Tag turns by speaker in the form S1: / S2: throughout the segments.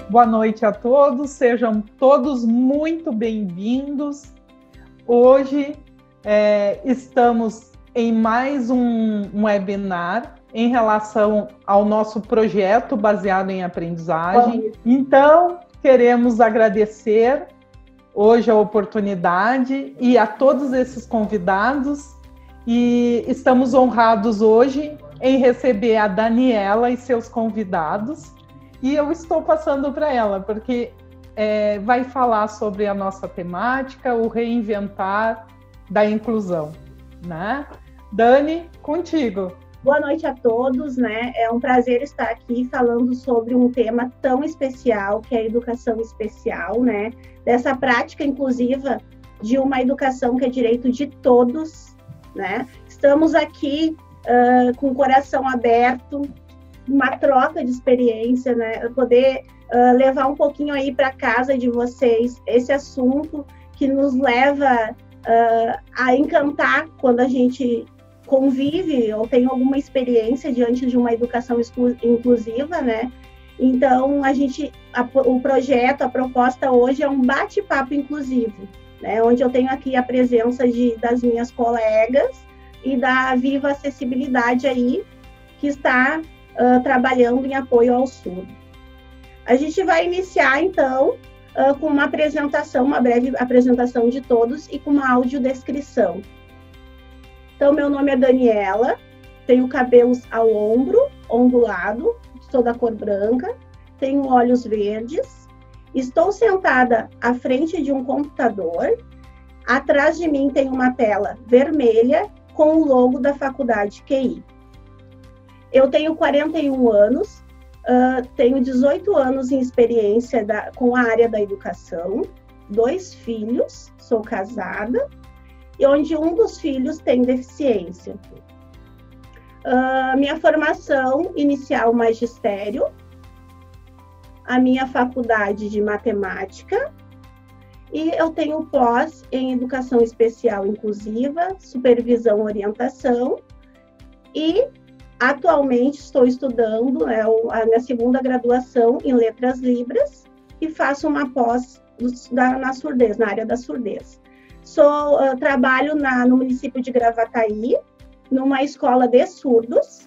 S1: Boa noite a todos, sejam todos muito bem-vindos. Hoje estamos em mais um webinar em relação ao nosso projeto baseado em aprendizagem. Então, queremos agradecer hoje a oportunidade e a todos esses convidados, e estamos honrados hoje em receber a Daniela e seus convidados, e eu estou passando para ela, porque vai falar sobre a nossa temática, o reinventar da inclusão, né? Dani, contigo.
S2: Boa noite a todos, né? É um prazer estar aqui falando sobre um tema tão especial, que é a educação especial, né? Dessa prática inclusiva de uma educação que é direito de todos, né? Estamos aqui com o coração aberto, uma troca de experiência, né? Poder levar um pouquinho aí para casa de vocês esse assunto que nos leva a encantar quando a gente convive ou tem alguma experiência diante de uma educação inclusiva, né? Então, o projeto, a proposta hoje é um bate-papo inclusivo, né? Onde eu tenho aqui a presença das minhas colegas e da Viva Acessibilidade aí, que está trabalhando em apoio ao surdo. A gente vai iniciar, então, com uma breve apresentação de todos e com uma audiodescrição. Então, meu nome é Daniela, tenho cabelos ao ombro, ondulado, sou da cor branca, tenho olhos verdes, estou sentada à frente de um computador, atrás de mim tem uma tela vermelha com o logo da faculdade QI. Eu tenho 41 anos, tenho 18 anos em experiência com a área da educação, 2 filhos, sou casada, e onde um dos filhos tem deficiência. Minha formação inicial, magistério, a minha faculdade de matemática, e eu tenho pós em educação especial inclusiva, supervisão e orientação, e atualmente estou estudando a minha segunda graduação em letras libras e faço uma pós na surdez, na área da surdez. Trabalho no município de Gravataí, numa escola de surdos,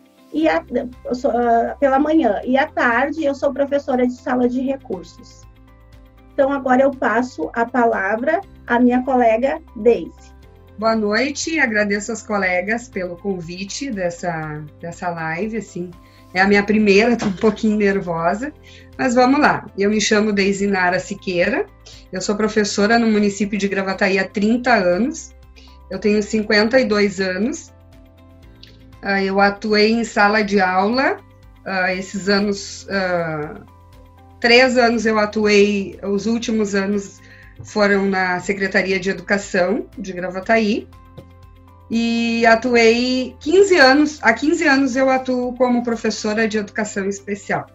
S2: pela manhã. E à tarde eu sou professora de sala de recursos. Então, agora eu passo a palavra à minha colega Deise.
S3: Boa noite, agradeço aos colegas pelo convite dessa live, assim. É a minha primeira, estou um pouquinho nervosa, mas vamos lá. Eu me chamo Deise Nara Siqueira, eu sou professora no município de Gravataí há 30 anos, eu tenho 52 anos, eu atuei em sala de aula, esses anos, 3 anos eu atuei, os últimos anos foram na Secretaria de Educação de Gravataí, e atuei 15 anos, há 15 anos eu atuo como professora de educação especial.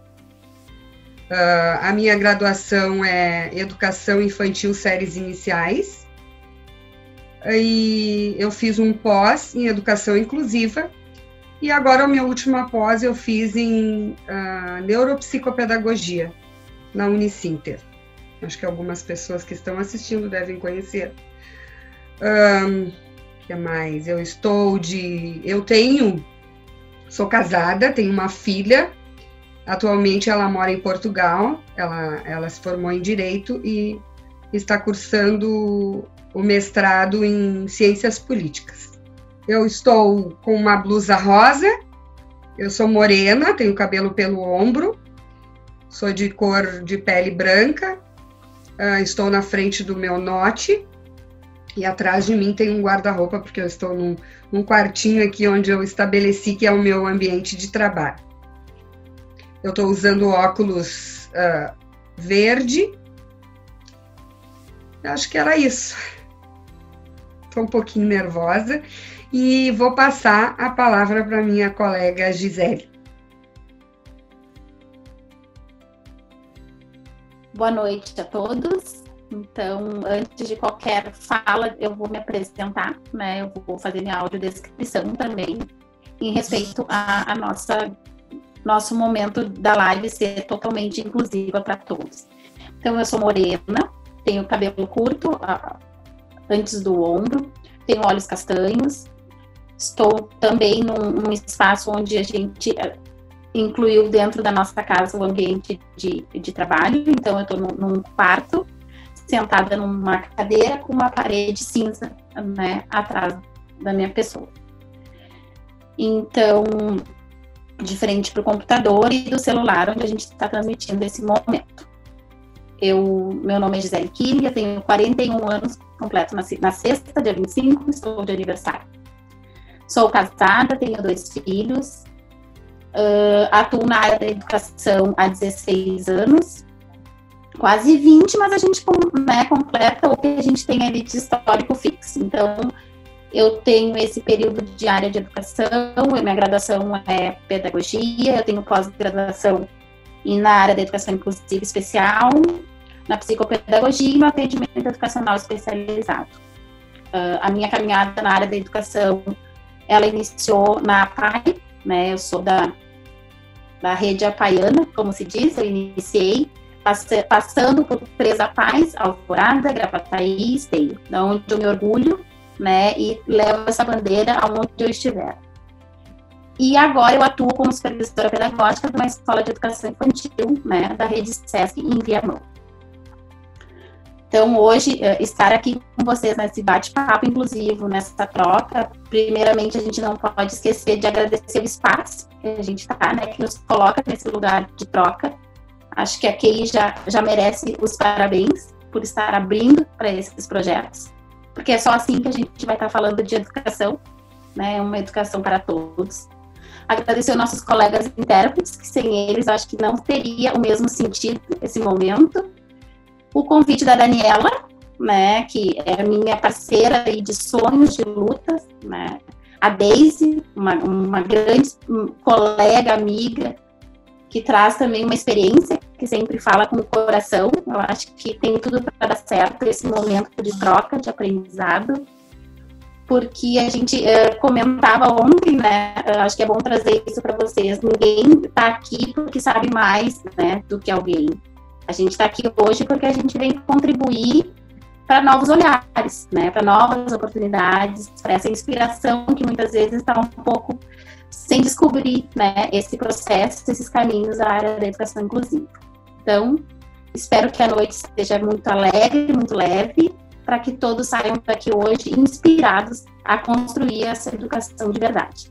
S3: A minha graduação é Educação Infantil Séries Iniciais, e eu fiz um pós em Educação Inclusiva, e agora a minha última pós eu fiz em Neuropsicopedagogia, na Unicinter. Acho que algumas pessoas que estão assistindo devem conhecer. Que mais? Sou casada, tenho uma filha, atualmente ela mora em Portugal, ela se formou em Direito e está cursando o mestrado em Ciências Políticas. Eu estou com uma blusa rosa, eu sou morena, tenho cabelo pelo ombro, sou de cor de pele branca, estou na frente do meu note, e atrás de mim tem um guarda-roupa, porque eu estou num quartinho aqui onde eu estabeleci que é o meu ambiente de trabalho. Eu estou usando óculos verde. Eu acho que era isso. Estou um pouquinho nervosa e vou passar a palavra para minha colega Gisele.
S4: Boa noite a todos. Então, antes de qualquer fala, eu vou me apresentar, né? Eu vou fazer minha audiodescrição também, em respeito à nossa nosso momento da live ser totalmente inclusiva para todos. Então, eu sou morena, tenho cabelo curto, antes do ombro, tenho olhos castanhos, estou também num espaço onde a gente incluiu dentro da nossa casa o ambiente de trabalho, então eu estou num quarto, sentada numa cadeira com uma parede cinza, né, atrás da minha pessoa. Então, de frente para o computador e do celular, onde a gente está transmitindo esse momento. Meu nome é Gisele Killing, eu tenho 41 anos, completo na sexta, dia 25, estou de aniversário. Sou casada, tenho 2 filhos, atuo na área da educação há 16 anos, quase 20, mas a gente, né, completa o que a gente tem ali de histórico fixo. Então, eu tenho esse período de área de educação, minha graduação é pedagogia, eu tenho pós-graduação na área da educação inclusiva especial, na psicopedagogia e no atendimento educacional especializado. A minha caminhada na área da educação, ela iniciou na APAI, né? Eu sou da rede apaiana, como se diz, eu iniciei passando por 3 APAIs, Alvorada, Gravataí e Esteio, da onde eu me orgulho, né? E levo essa bandeira aonde eu estiver. E agora eu atuo como supervisora pedagógica de uma escola de educação infantil, né? Da rede SESC em Viamão. Então, hoje, estar aqui com vocês nesse bate-papo inclusivo, nessa troca, primeiramente, a gente não pode esquecer de agradecer o espaço que a gente está, né, que nos coloca nesse lugar de troca. Acho que a QI já merece os parabéns por estar abrindo para esses projetos, porque é só assim que a gente vai estar falando de educação, né, uma educação para todos. Agradecer aos nossos colegas intérpretes, que sem eles, acho que não teria o mesmo sentido esse momento. O convite da Daniela, né, que é minha parceira aí de sonhos, de lutas, né, a Daisy, uma grande colega, amiga, que traz também uma experiência, que sempre fala com o coração. Eu acho que tem tudo para dar certo esse momento de troca, de aprendizado, porque a gente comentava ontem, né, acho que é bom trazer isso para vocês, ninguém está aqui porque sabe mais, né, do que alguém. A gente está aqui hoje porque a gente vem contribuir para novos olhares, né? Para novas oportunidades, para essa inspiração que muitas vezes está um pouco sem descobrir, né? Esse processo, esses caminhos da área da educação inclusiva. Então, espero que a noite seja muito alegre, muito leve, para que todos saiam daqui hoje inspirados a construir essa educação de verdade.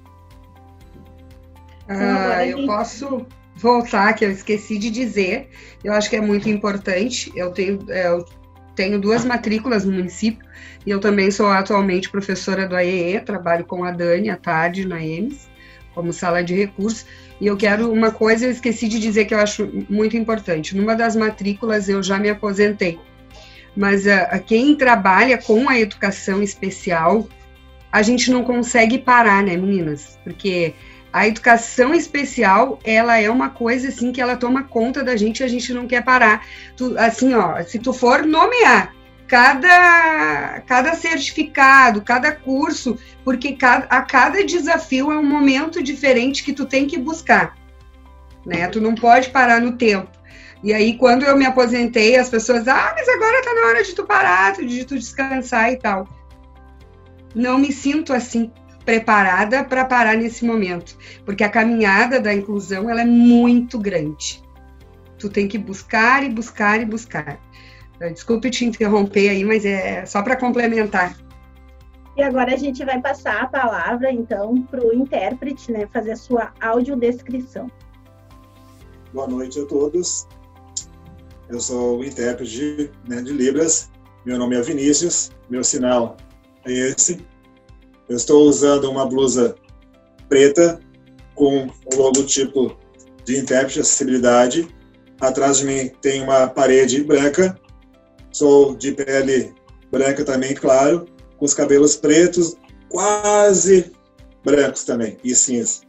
S3: Eu posso voltar, que eu esqueci de dizer, eu acho que é muito importante. Eu tenho 2 matrículas no município e eu também sou atualmente professora do AEE, trabalho com a Dani à tarde na EMS, como sala de recursos. E eu quero uma coisa, eu esqueci de dizer que eu acho muito importante. Numa das matrículas eu já me aposentei, mas quem trabalha com a educação especial, a gente não consegue parar, né, meninas? Porque a educação especial, ela é uma coisa, assim, que ela toma conta da gente e a gente não quer parar. Assim, ó, se tu for nomear cada certificado, cada curso, porque a cada desafio é um momento diferente que tu tem que buscar, né? Tu não pode parar no tempo. E aí, quando eu me aposentei, as pessoas, mas agora tá na hora de tu parar, de tu descansar e tal. Não me sinto assim preparada para parar nesse momento, porque a caminhada da inclusão, ela é muito grande. Tu tem que buscar e buscar e buscar. Desculpe te interromper aí, mas é só para complementar.
S2: E agora a gente vai passar a palavra, então, para o intérprete, né, fazer a sua audiodescrição.
S5: Boa noite a todos. Eu sou o intérprete, né, de Libras. Meu nome é Vinícius, meu sinal é esse. Eu estou usando uma blusa preta com o logotipo de intérprete de acessibilidade. Atrás de mim tem uma parede branca. Sou de pele branca também, claro, com os cabelos pretos, quase brancos também, e cinza.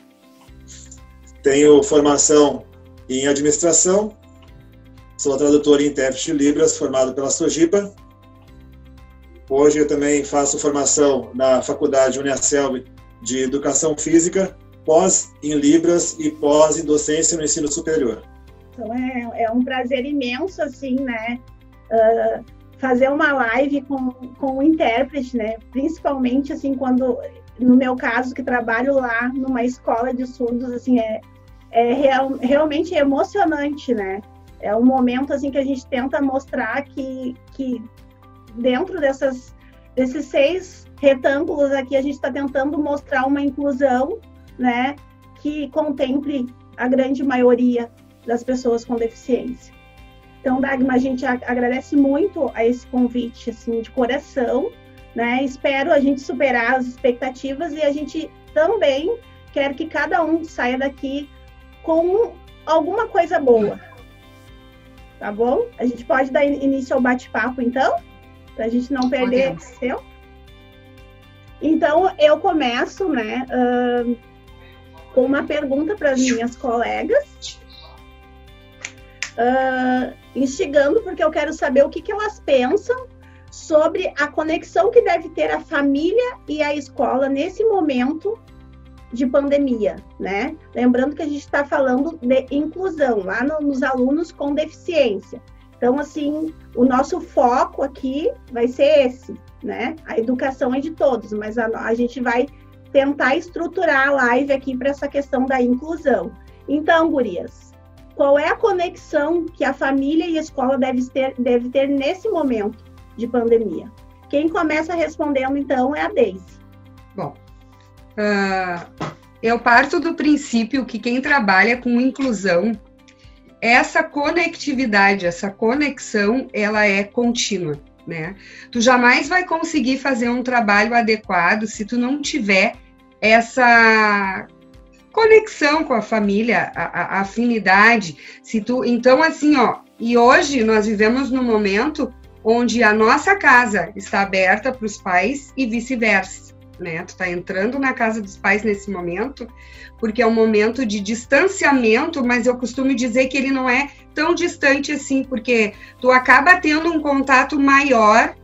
S5: Tenho formação em administração. Sou tradutor e intérprete de Libras, formado pela Sojipa. Hoje eu também faço formação na Faculdade Uniaselv de Educação Física, pós em Libras e pós em docência no ensino superior.
S2: Então, é um prazer imenso, assim, né, fazer uma live com o intérprete, né, principalmente, assim, quando, no meu caso, que trabalho lá numa escola de surdos, assim, realmente emocionante, né, é um momento, assim, que a gente tenta mostrar que dentro desses 6 retângulos aqui, a gente está tentando mostrar uma inclusão, né, que contemple a grande maioria das pessoas com deficiência. Então, Dagmar, a gente agradece muito a esse convite, assim, de coração, né? Espero a gente superar as expectativas e a gente também quer que cada um saia daqui com alguma coisa boa. Tá bom? A gente pode dar início ao bate-papo, então? Para a gente não perder tempo. Então, eu começo, né, com uma pergunta para as minhas colegas, instigando, porque eu quero saber o que elas pensam sobre a conexão que deve ter a família e a escola nesse momento de pandemia, né? Lembrando que a gente está falando de inclusão, lá nos alunos com deficiência. Então, assim, o nosso foco aqui vai ser esse, né? A educação é de todos, mas a gente vai tentar estruturar a live aqui para essa questão da inclusão. Então, gurias, qual é a conexão que a família e a escola deve ter nesse momento de pandemia? Quem começa respondendo, então, é a Deise.
S3: Bom, eu parto do princípio que quem trabalha com inclusão, essa conectividade, essa conexão, ela é contínua, né? Tu jamais vai conseguir fazer um trabalho adequado se tu não tiver essa conexão com a família, a afinidade. Então, assim, ó, e hoje nós vivemos num momento onde a nossa casa está aberta para os pais e vice-versa, né? Tu tá entrando na casa dos pais nesse momento, porque é um momento de distanciamento, mas eu costumo dizer que ele não é tão distante assim, porque tu acaba tendo um contato maior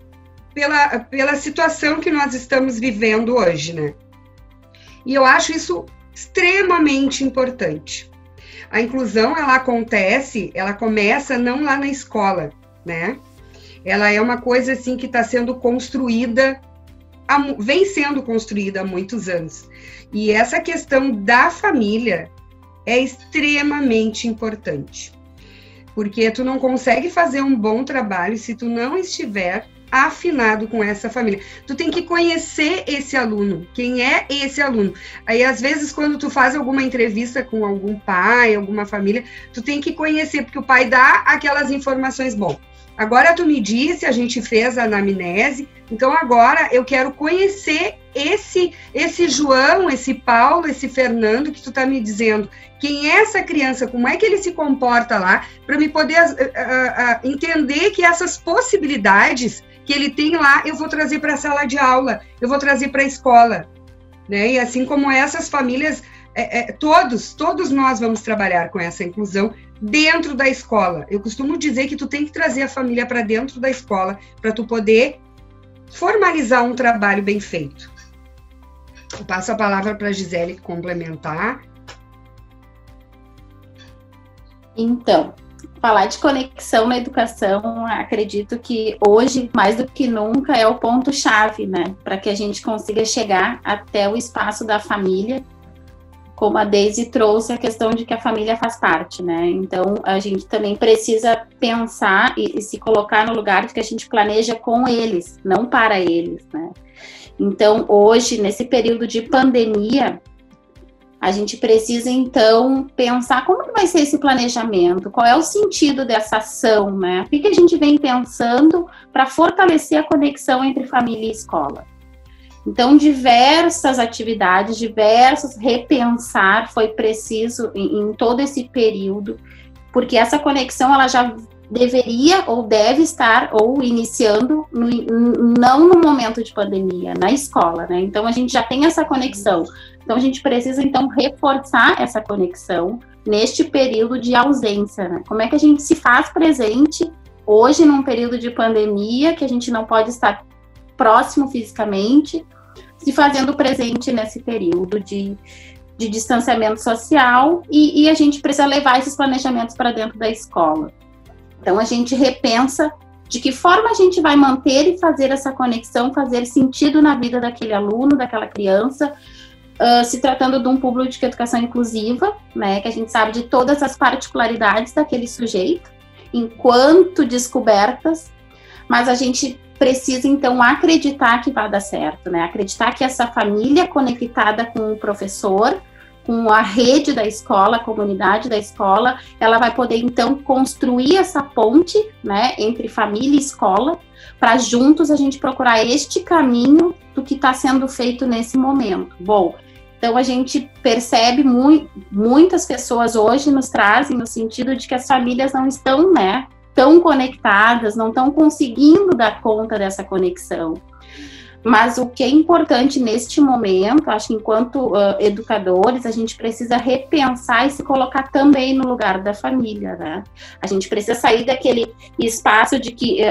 S3: pela situação que nós estamos vivendo hoje, né? E eu acho isso extremamente importante. A inclusão, ela começa não lá na escola, né? Ela é uma coisa, assim, que está sendo construída, vem sendo construída há muitos anos. E essa questão da família é extremamente importante. Porque tu não consegue fazer um bom trabalho se tu não estiver afinado com essa família. Tu tem que conhecer esse aluno, quem é esse aluno. Aí, às vezes, quando tu faz alguma entrevista com algum pai, alguma família, tu tem que conhecer, porque o pai dá aquelas informações, bom, agora tu me disse, a gente fez a anamnese, então agora eu quero conhecer esse João, esse Paulo, esse Fernando que tu tá me dizendo. Quem é essa criança? Como é que ele se comporta lá? Para me poder entender que essas possibilidades que ele tem lá, eu vou trazer para a sala de aula, eu vou trazer para a escola, né? E assim como essas famílias, todos nós vamos trabalhar com essa inclusão dentro da escola. Eu costumo dizer que tu tem que trazer a família para dentro da escola para tu poder formalizar um trabalho bem feito. Eu passo a palavra para a Gisele complementar.
S4: Então, falar de conexão na educação, acredito que hoje, mais do que nunca, é o ponto-chave, né? Para que a gente consiga chegar até o espaço da família, como a Deise trouxe a questão de que a família faz parte, né? Então, a gente também precisa pensar e se colocar no lugar de que a gente planeja com eles, não para eles, né? Então, hoje, nesse período de pandemia, a gente precisa, então, pensar como que vai ser esse planejamento, qual é o sentido dessa ação, né? O que a gente vem pensando para fortalecer a conexão entre família e escola. Então, diversas atividades, diversos repensar foi preciso em todo esse período, porque essa conexão, ela já deveria ou deve estar ou iniciando não no momento de pandemia, na escola, né? Então, a gente já tem essa conexão. Então, a gente precisa, então, reforçar essa conexão neste período de ausência, né? Como é que a gente se faz presente hoje, num período de pandemia, que a gente não pode estar próximo fisicamente, se fazendo presente nesse período de de distanciamento social, e a gente precisa levar esses planejamentos para dentro da escola. Então, a gente repensa de que forma a gente vai manter e fazer essa conexão, fazer sentido na vida daquele aluno, daquela criança, se tratando de um público de educação inclusiva, né, que a gente sabe de todas as particularidades daquele sujeito, enquanto descobertas, mas a gente precisa, então, acreditar que vai dar certo, né, acreditar que essa família conectada com o professor, com a rede da escola, a comunidade da escola, ela vai poder, então, construir essa ponte, né, entre família e escola, para juntos a gente procurar este caminho do que está sendo feito nesse momento. Bom, então a gente percebe muitas pessoas hoje nos trazem no sentido de que as famílias não estão, né, tão conectadas, não estão conseguindo dar conta dessa conexão. Mas o que é importante neste momento, acho que enquanto educadores, a gente precisa repensar e se colocar também no lugar da família, né? A gente precisa sair daquele espaço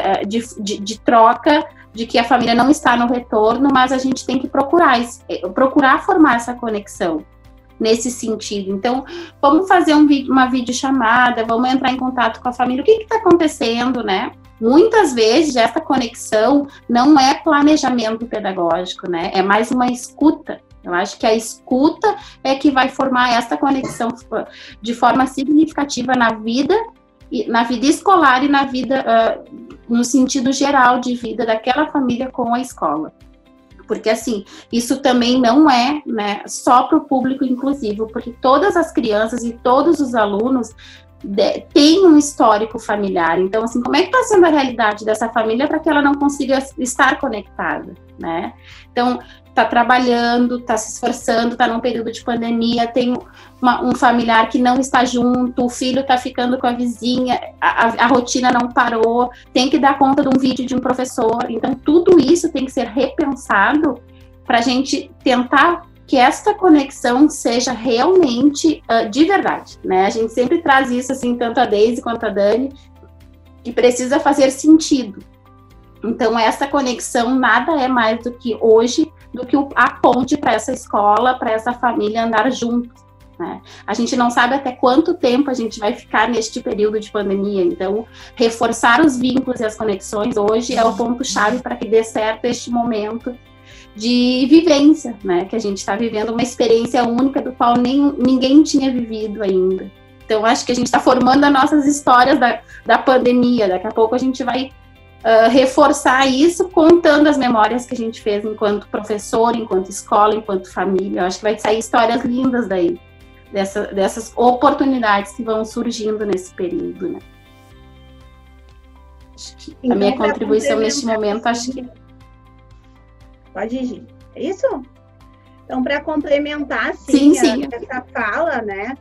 S4: de troca, de que a família não está no retorno, mas a gente tem que procurar formar essa conexão nesse sentido. Então, vamos fazer uma videochamada, vamos entrar em contato com a família, o que está acontecendo, né? Muitas vezes, essa conexão não é planejamento pedagógico, né? É mais uma escuta. Eu acho que a escuta é que vai formar essa conexão de forma significativa na vida escolar e na vida, no sentido geral de vida daquela família com a escola. Porque, assim, isso também não é, né, só para o público inclusivo, porque todas as crianças e todos os alunos tem um histórico familiar. Então, assim, como é que está sendo a realidade dessa família para que ela não consiga estar conectada, né? Então, está trabalhando, está se esforçando, está num período de pandemia, tem um familiar que não está junto, o filho está ficando com a vizinha, a rotina não parou, tem que dar conta de um vídeo de um professor. Então, tudo isso tem que ser repensado para a gente tentar que esta conexão seja realmente de verdade, né? A gente sempre traz isso, assim, tanto a Deise quanto a Dani, que precisa fazer sentido. Então, essa conexão nada é mais do que hoje, do que a ponte para essa escola, para essa família andar juntos, né? A gente não sabe até quanto tempo a gente vai ficar neste período de pandemia, então, reforçar os vínculos e as conexões hoje é o ponto-chave para que dê certo este momento de vivência, né, que a gente está vivendo uma experiência única do qual ninguém tinha vivido ainda. Então, acho que a gente está formando as nossas histórias da pandemia. Daqui a pouco a gente vai reforçar isso, contando as memórias que a gente fez enquanto professor, enquanto escola, enquanto família. Eu acho que vai sair histórias lindas daí, dessas oportunidades que vão surgindo nesse período, né? Acho que então, a minha contribuição neste momento, acho que...
S2: Pode ir, é isso? Então, para complementar, sim. Essa fala, né,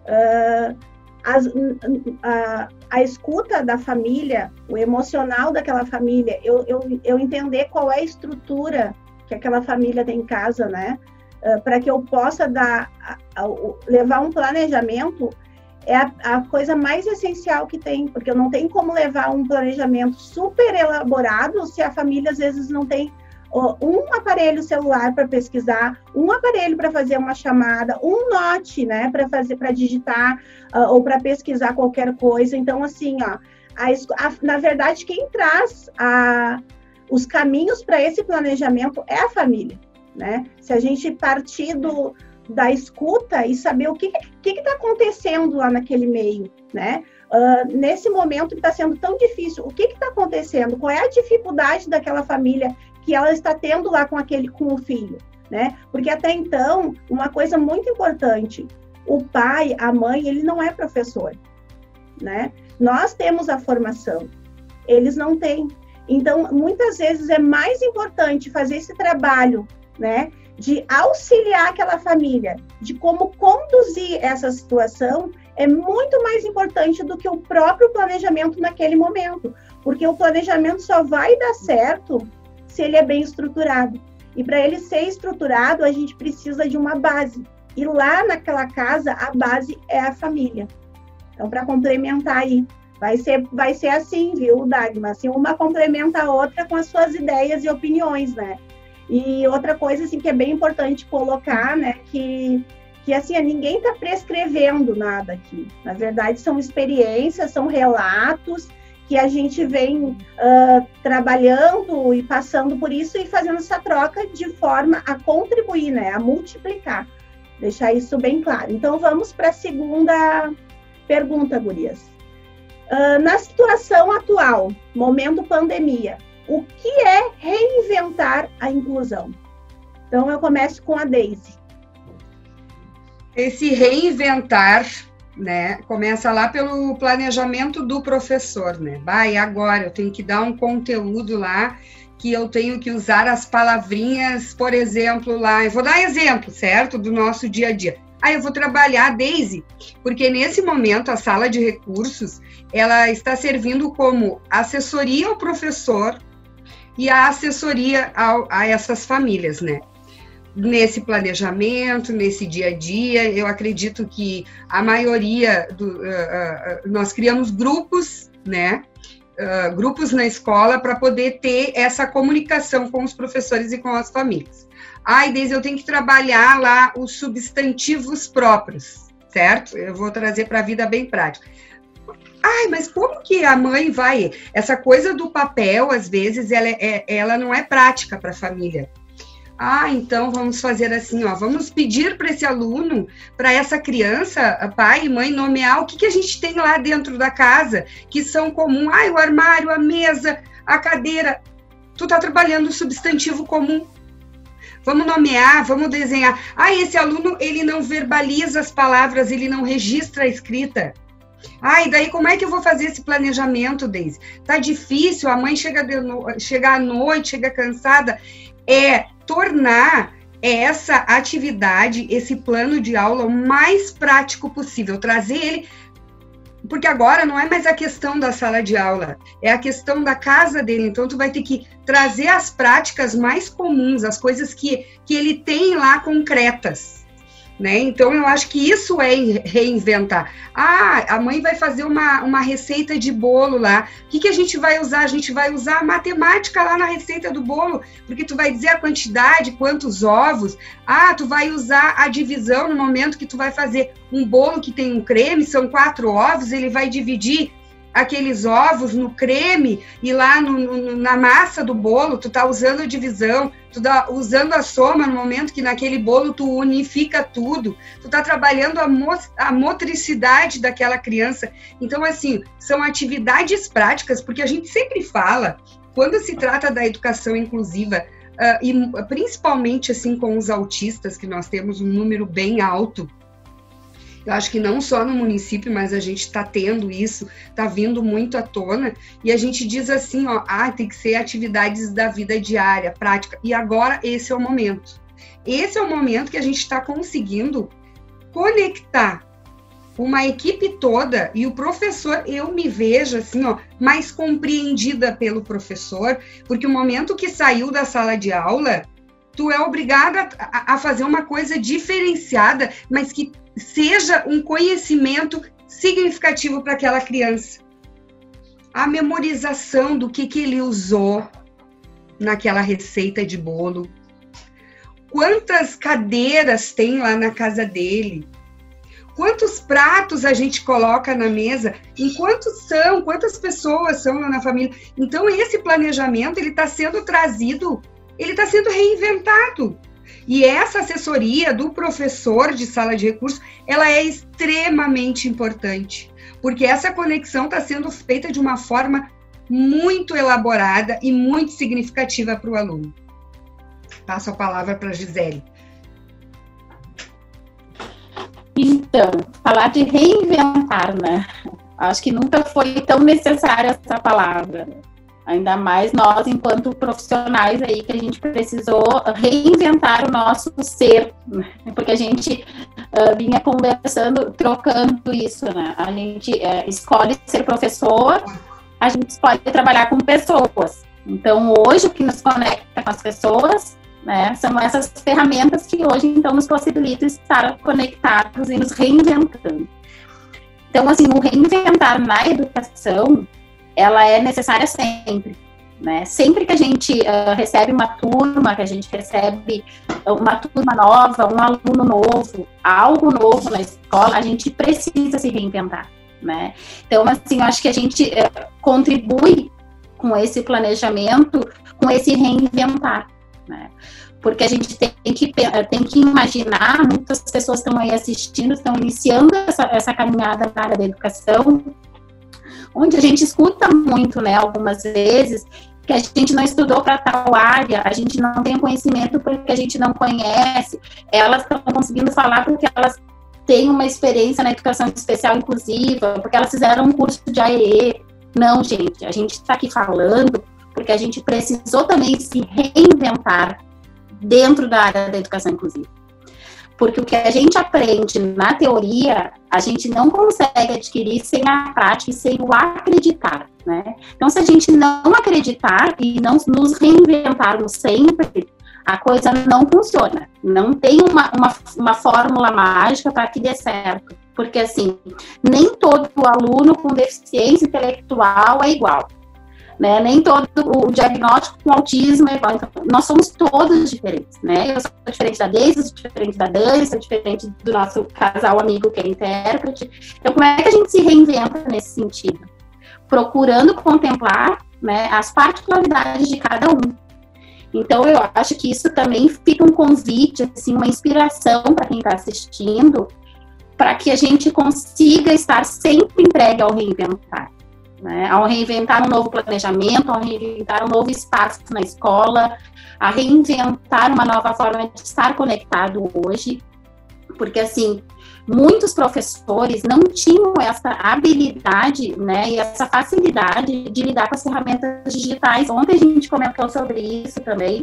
S2: a escuta da família, o emocional daquela família, eu entender qual é a estrutura que aquela família tem em casa, né, para que eu possa levar um planejamento, é a coisa mais essencial que tem, porque eu não tenho como levar um planejamento super elaborado se a família, às vezes, não tem um aparelho celular para pesquisar, um aparelho para fazer uma chamada, um note, né, para digitar ou para pesquisar qualquer coisa. Então, assim, na verdade, quem traz os caminhos para esse planejamento é a família, né? Se a gente partir da escuta e saber o que está acontecendo lá naquele meio, né? Nesse momento que está sendo tão difícil, o que está acontecendo? Qual é a dificuldade daquela família que ela está tendo lá com o filho, né? Porque até então, uma coisa muito importante, o pai, a mãe, ele não é professor, né? Nós temos a formação, eles não têm. Então, muitas vezes é mais importante fazer esse trabalho, né, de auxiliar aquela família, de como conduzir essa situação, é muito mais importante do que o próprio planejamento naquele momento, porque o planejamento só vai dar certo se ele é bem estruturado. E para ele ser estruturado, a gente precisa de uma base. E lá naquela casa, a base é a família. Então, para complementar aí, vai ser assim, viu, Dagmar? Assim, uma complementa a outra com as suas ideias e opiniões, né? E outra coisa, assim, que é bem importante colocar, né, que que assim, ninguém está prescrevendo nada aqui. Na verdade, são experiências, são relatos que a gente vem trabalhando e passando por isso e fazendo essa troca de forma a contribuir, né, a multiplicar. Deixar isso bem claro. Então, vamos para a segunda pergunta, gurias. Na situação atual, momento pandemia, o que é reinventar a inclusão? Então, eu começo com a Deise.
S3: Esse reinventar, né, começa lá pelo planejamento do professor, né? E agora eu tenho que dar um conteúdo lá que eu tenho que usar as palavrinhas, por exemplo, lá, eu vou dar exemplo, certo? Do nosso dia a dia. Eu vou trabalhar, Deise, porque nesse momento a sala de recursos, ela está servindo como assessoria ao professor e a assessoria a essas famílias, né? Nesse planejamento, nesse dia a dia, eu acredito que a maioria, nós criamos grupos, né? Grupos na escola para poder ter essa comunicação com os professores e com as famílias. Deise, eu tenho que trabalhar lá os substantivos próprios, certo? Eu vou trazer para a vida bem prática. Mas como que a mãe vai... Essa coisa do papel, às vezes, ela não é prática para a família. Então vamos fazer assim, vamos pedir para esse aluno, para essa criança, pai e mãe, nomear o que a gente tem lá dentro da casa, que são comum. O armário, a mesa, a cadeira. Tu tá trabalhando o substantivo comum. Vamos nomear, vamos desenhar. Esse aluno, ele não verbaliza as palavras, ele não registra a escrita. E daí como é que eu vou fazer esse planejamento, Deise? Tá difícil, a mãe chega à noite, chega cansada. Tornar essa atividade, esse plano de aula o mais prático possível, trazer ele, porque agora não é mais a questão da sala de aula, é a questão da casa dele, então tu vai ter que trazer as práticas mais comuns, as coisas que ele tem lá concretas, né? Então eu acho que isso é reinventar. A mãe vai fazer uma receita de bolo lá, o que a gente vai usar? A gente vai usar a matemática lá na receita do bolo, porque tu vai dizer a quantidade, quantos ovos, tu vai usar a divisão no momento que tu vai fazer um bolo que tem um creme, são 4 ovos, ele vai dividir aqueles ovos no creme e lá na massa do bolo, tu tá usando a divisão, tu tá usando a soma no momento que naquele bolo tu unifica tudo, tu tá trabalhando a motricidade daquela criança. Então, assim, são atividades práticas, porque a gente sempre fala, quando se trata da educação inclusiva, e principalmente assim com os autistas, que nós temos um número bem alto. Eu acho que não só no município, mas a gente está tendo isso, está vindo muito à tona, e a gente diz assim, tem que ser atividades da vida diária, prática, e agora esse é o momento. Esse é o momento que a gente está conseguindo conectar uma equipe toda, e o professor, eu me vejo assim, mais compreendida pelo professor, porque o momento que saiu da sala de aula, tu é obrigada a fazer uma coisa diferenciada, mas que seja um conhecimento significativo para aquela criança. A memorização do que ele usou naquela receita de bolo. Quantas cadeiras tem lá na casa dele? Quantos pratos a gente coloca na mesa? Quantas pessoas são lá na família? Então, esse planejamento, ele está sendo trazido, ele está sendo reinventado. E essa assessoria do professor de sala de recursos, ela é extremamente importante, porque essa conexão está sendo feita de uma forma muito elaborada e muito significativa para o aluno. Passo a palavra para a Gisele.
S4: Então, falar de reinventar, né? Acho que nunca foi tão necessária essa palavra. Ainda mais nós, enquanto profissionais aí, que a gente precisou reinventar o nosso ser, né? Porque a gente vinha conversando, trocando isso, né? A gente escolhe ser professor, a gente escolhe trabalhar com pessoas. Então, hoje, o que nos conecta com as pessoas, né, são essas ferramentas que hoje, então, nos possibilitam estar conectados e nos reinventando. Então, assim, o reinventar na educação, ela é necessária sempre, né? Sempre que a gente recebe uma turma, que a gente recebe uma turma nova, um aluno novo, algo novo na escola, a gente precisa se reinventar, né? Então, assim, eu acho que a gente contribui com esse planejamento, com esse reinventar, né? Porque a gente tem que imaginar, muitas pessoas estão aí assistindo, estão iniciando essa caminhada na área da educação, onde a gente escuta muito, né, algumas vezes, que a gente não estudou para tal área, a gente não tem conhecimento porque a gente não conhece, elas estão conseguindo falar porque elas têm uma experiência na educação especial inclusiva, porque elas fizeram um curso de AEE. Não, gente, a gente está aqui falando porque a gente precisou também se reinventar dentro da área da educação inclusiva. Porque o que a gente aprende na teoria, a gente não consegue adquirir sem a prática e sem o acreditar, né? Então, se a gente não acreditar e não nos reinventarmos sempre, a coisa não funciona. Não tem uma fórmula mágica para que dê certo. Porque, assim, nem todo aluno com deficiência intelectual é igual, né? Nem todo o diagnóstico com autismo é igual. Então, nós somos todos diferentes, né? Eu sou diferente da Deise, eu sou diferente da Dani, sou diferente do nosso casal amigo que é intérprete. Então, como é que a gente se reinventa nesse sentido? Procurando contemplar, né, as particularidades de cada um. Então, eu acho que isso também fica um convite, assim, uma inspiração para quem está assistindo, para que a gente consiga estar sempre entregue ao reinventar. Né, ao reinventar um novo planejamento, ao reinventar um novo espaço na escola, a reinventar uma nova forma de estar conectado hoje, porque, assim, muitos professores não tinham essa habilidade, né, e essa facilidade de lidar com as ferramentas digitais. Ontem a gente comentou sobre isso também,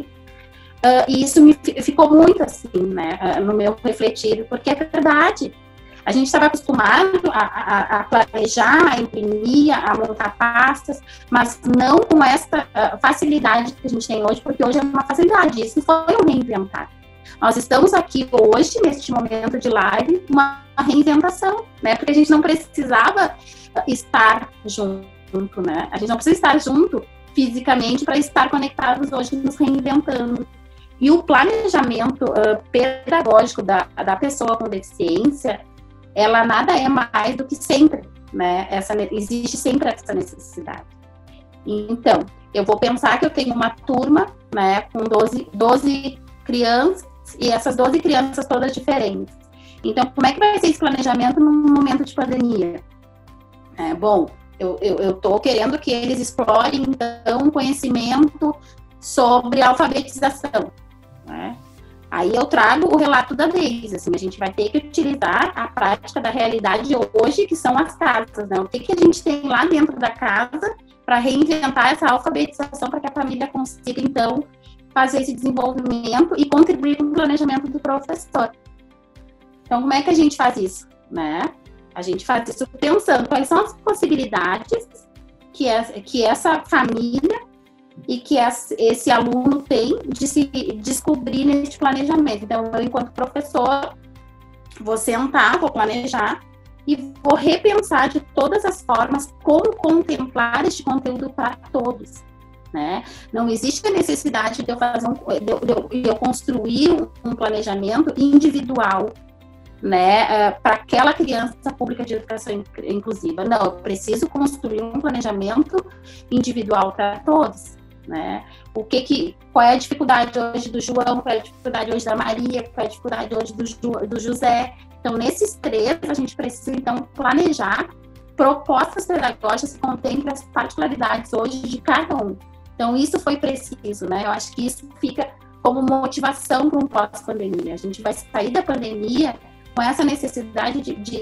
S4: e isso ficou muito, assim, né, no meu refletir, porque é verdade. A gente estava acostumado a planejar, a imprimir, a montar pastas, mas não com essa facilidade que a gente tem hoje, porque hoje é uma facilidade. Isso foi um reinventar. Nós estamos aqui hoje, neste momento de live, uma reinventação, né? Porque a gente não precisava estar junto, né? A gente não precisa estar junto fisicamente para estar conectados hoje, nos reinventando. E o planejamento pedagógico da pessoa com deficiência, ela nada é mais do que sempre, né? Existe sempre essa necessidade. Então, eu vou pensar que eu tenho uma turma, né, com 12 crianças, e essas 12 crianças todas diferentes. Então, como é que vai ser esse planejamento num momento de pandemia? Bom, eu estou querendo que eles explorem, então, conhecimento sobre alfabetização, né? Aí eu trago o relato da Deise, assim, a gente vai ter que utilizar a prática da realidade de hoje, que são as casas, né? O que a gente tem lá dentro da casa para reinventar essa alfabetização para que a família consiga, então, fazer esse desenvolvimento e contribuir com o planejamento do professor. Então, como é que a gente faz isso, né? A gente faz isso pensando quais são as possibilidades que essa família e que esse aluno tem de se descobrir nesse planejamento. Então, eu, enquanto professor, vou sentar, vou planejar e vou repensar de todas as formas como contemplar este conteúdo para todos, né? Não existe a necessidade de eu fazer de eu construir um planejamento individual, né, para aquela criança pública de educação inclusiva. Não, eu preciso construir um planejamento individual para todos. Né? Qual é a dificuldade hoje do João, qual é a dificuldade hoje da Maria, qual é a dificuldade hoje do José. Então, nesses três, a gente precisa, então, planejar propostas pedagógicas que contemplem as particularidades hoje de cada um. Então, isso foi preciso, né? Eu acho que isso fica como motivação para um pós-pandemia. A gente vai sair da pandemia com essa necessidade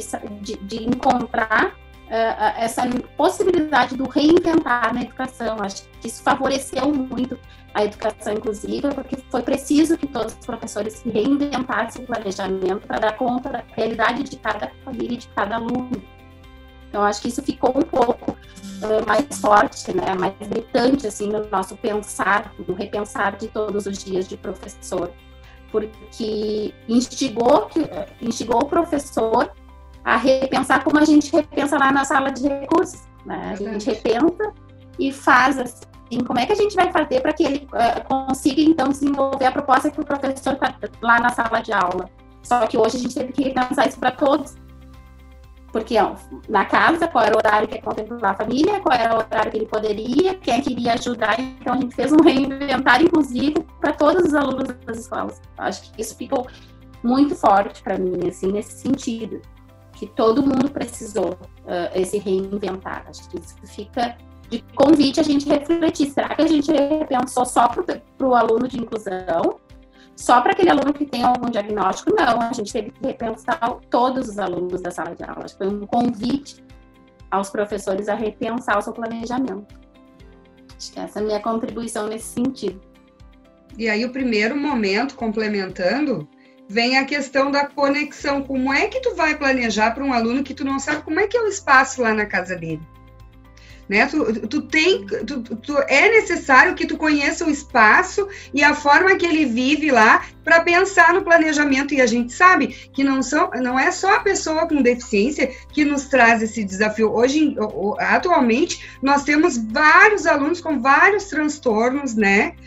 S4: de encontrar essa possibilidade do reinventar na educação. Acho que isso favoreceu muito a educação inclusiva, porque foi preciso que todos os professores se reinventassem o planejamento para dar conta da realidade de cada família e de cada aluno. Então, acho que isso ficou um pouco mais forte, né, mais gritante, assim, no nosso pensar, no repensar de todos os dias de professor, porque instigou o professor a repensar como a gente repensa lá na sala de recursos, né? A gente repensa e faz, assim, como é que a gente vai fazer para que ele consiga, então, desenvolver a proposta que o professor está lá na sala de aula? Só que hoje a gente teve que pensar isso para todos. Porque na casa, qual era o horário que ia contemplar a família, qual era o horário que ele poderia, quem queria ajudar. Então, a gente fez um reinventário inclusivo para todos os alunos das escolas. Acho que isso ficou muito forte para mim, assim, nesse sentido. Que todo mundo precisou esse reinventar. Acho que isso fica de convite a gente refletir. Será que a gente pensou só para o aluno de inclusão? Só para aquele aluno que tem algum diagnóstico? Não, a gente teve que repensar todos os alunos da sala de aula. Acho que foi um convite aos professores a repensar o seu planejamento. Acho que essa é a minha contribuição nesse sentido.
S3: E aí, o primeiro momento, complementando, vem a questão da conexão. Como é que tu vai planejar para um aluno que tu não sabe como é que é o espaço lá na casa dele? Né? É necessário que tu conheça o espaço e a forma que ele vive lá para pensar no planejamento, e a gente sabe que não é só a pessoa com deficiência que nos traz esse desafio. Atualmente, nós temos vários alunos com vários transtornos, né?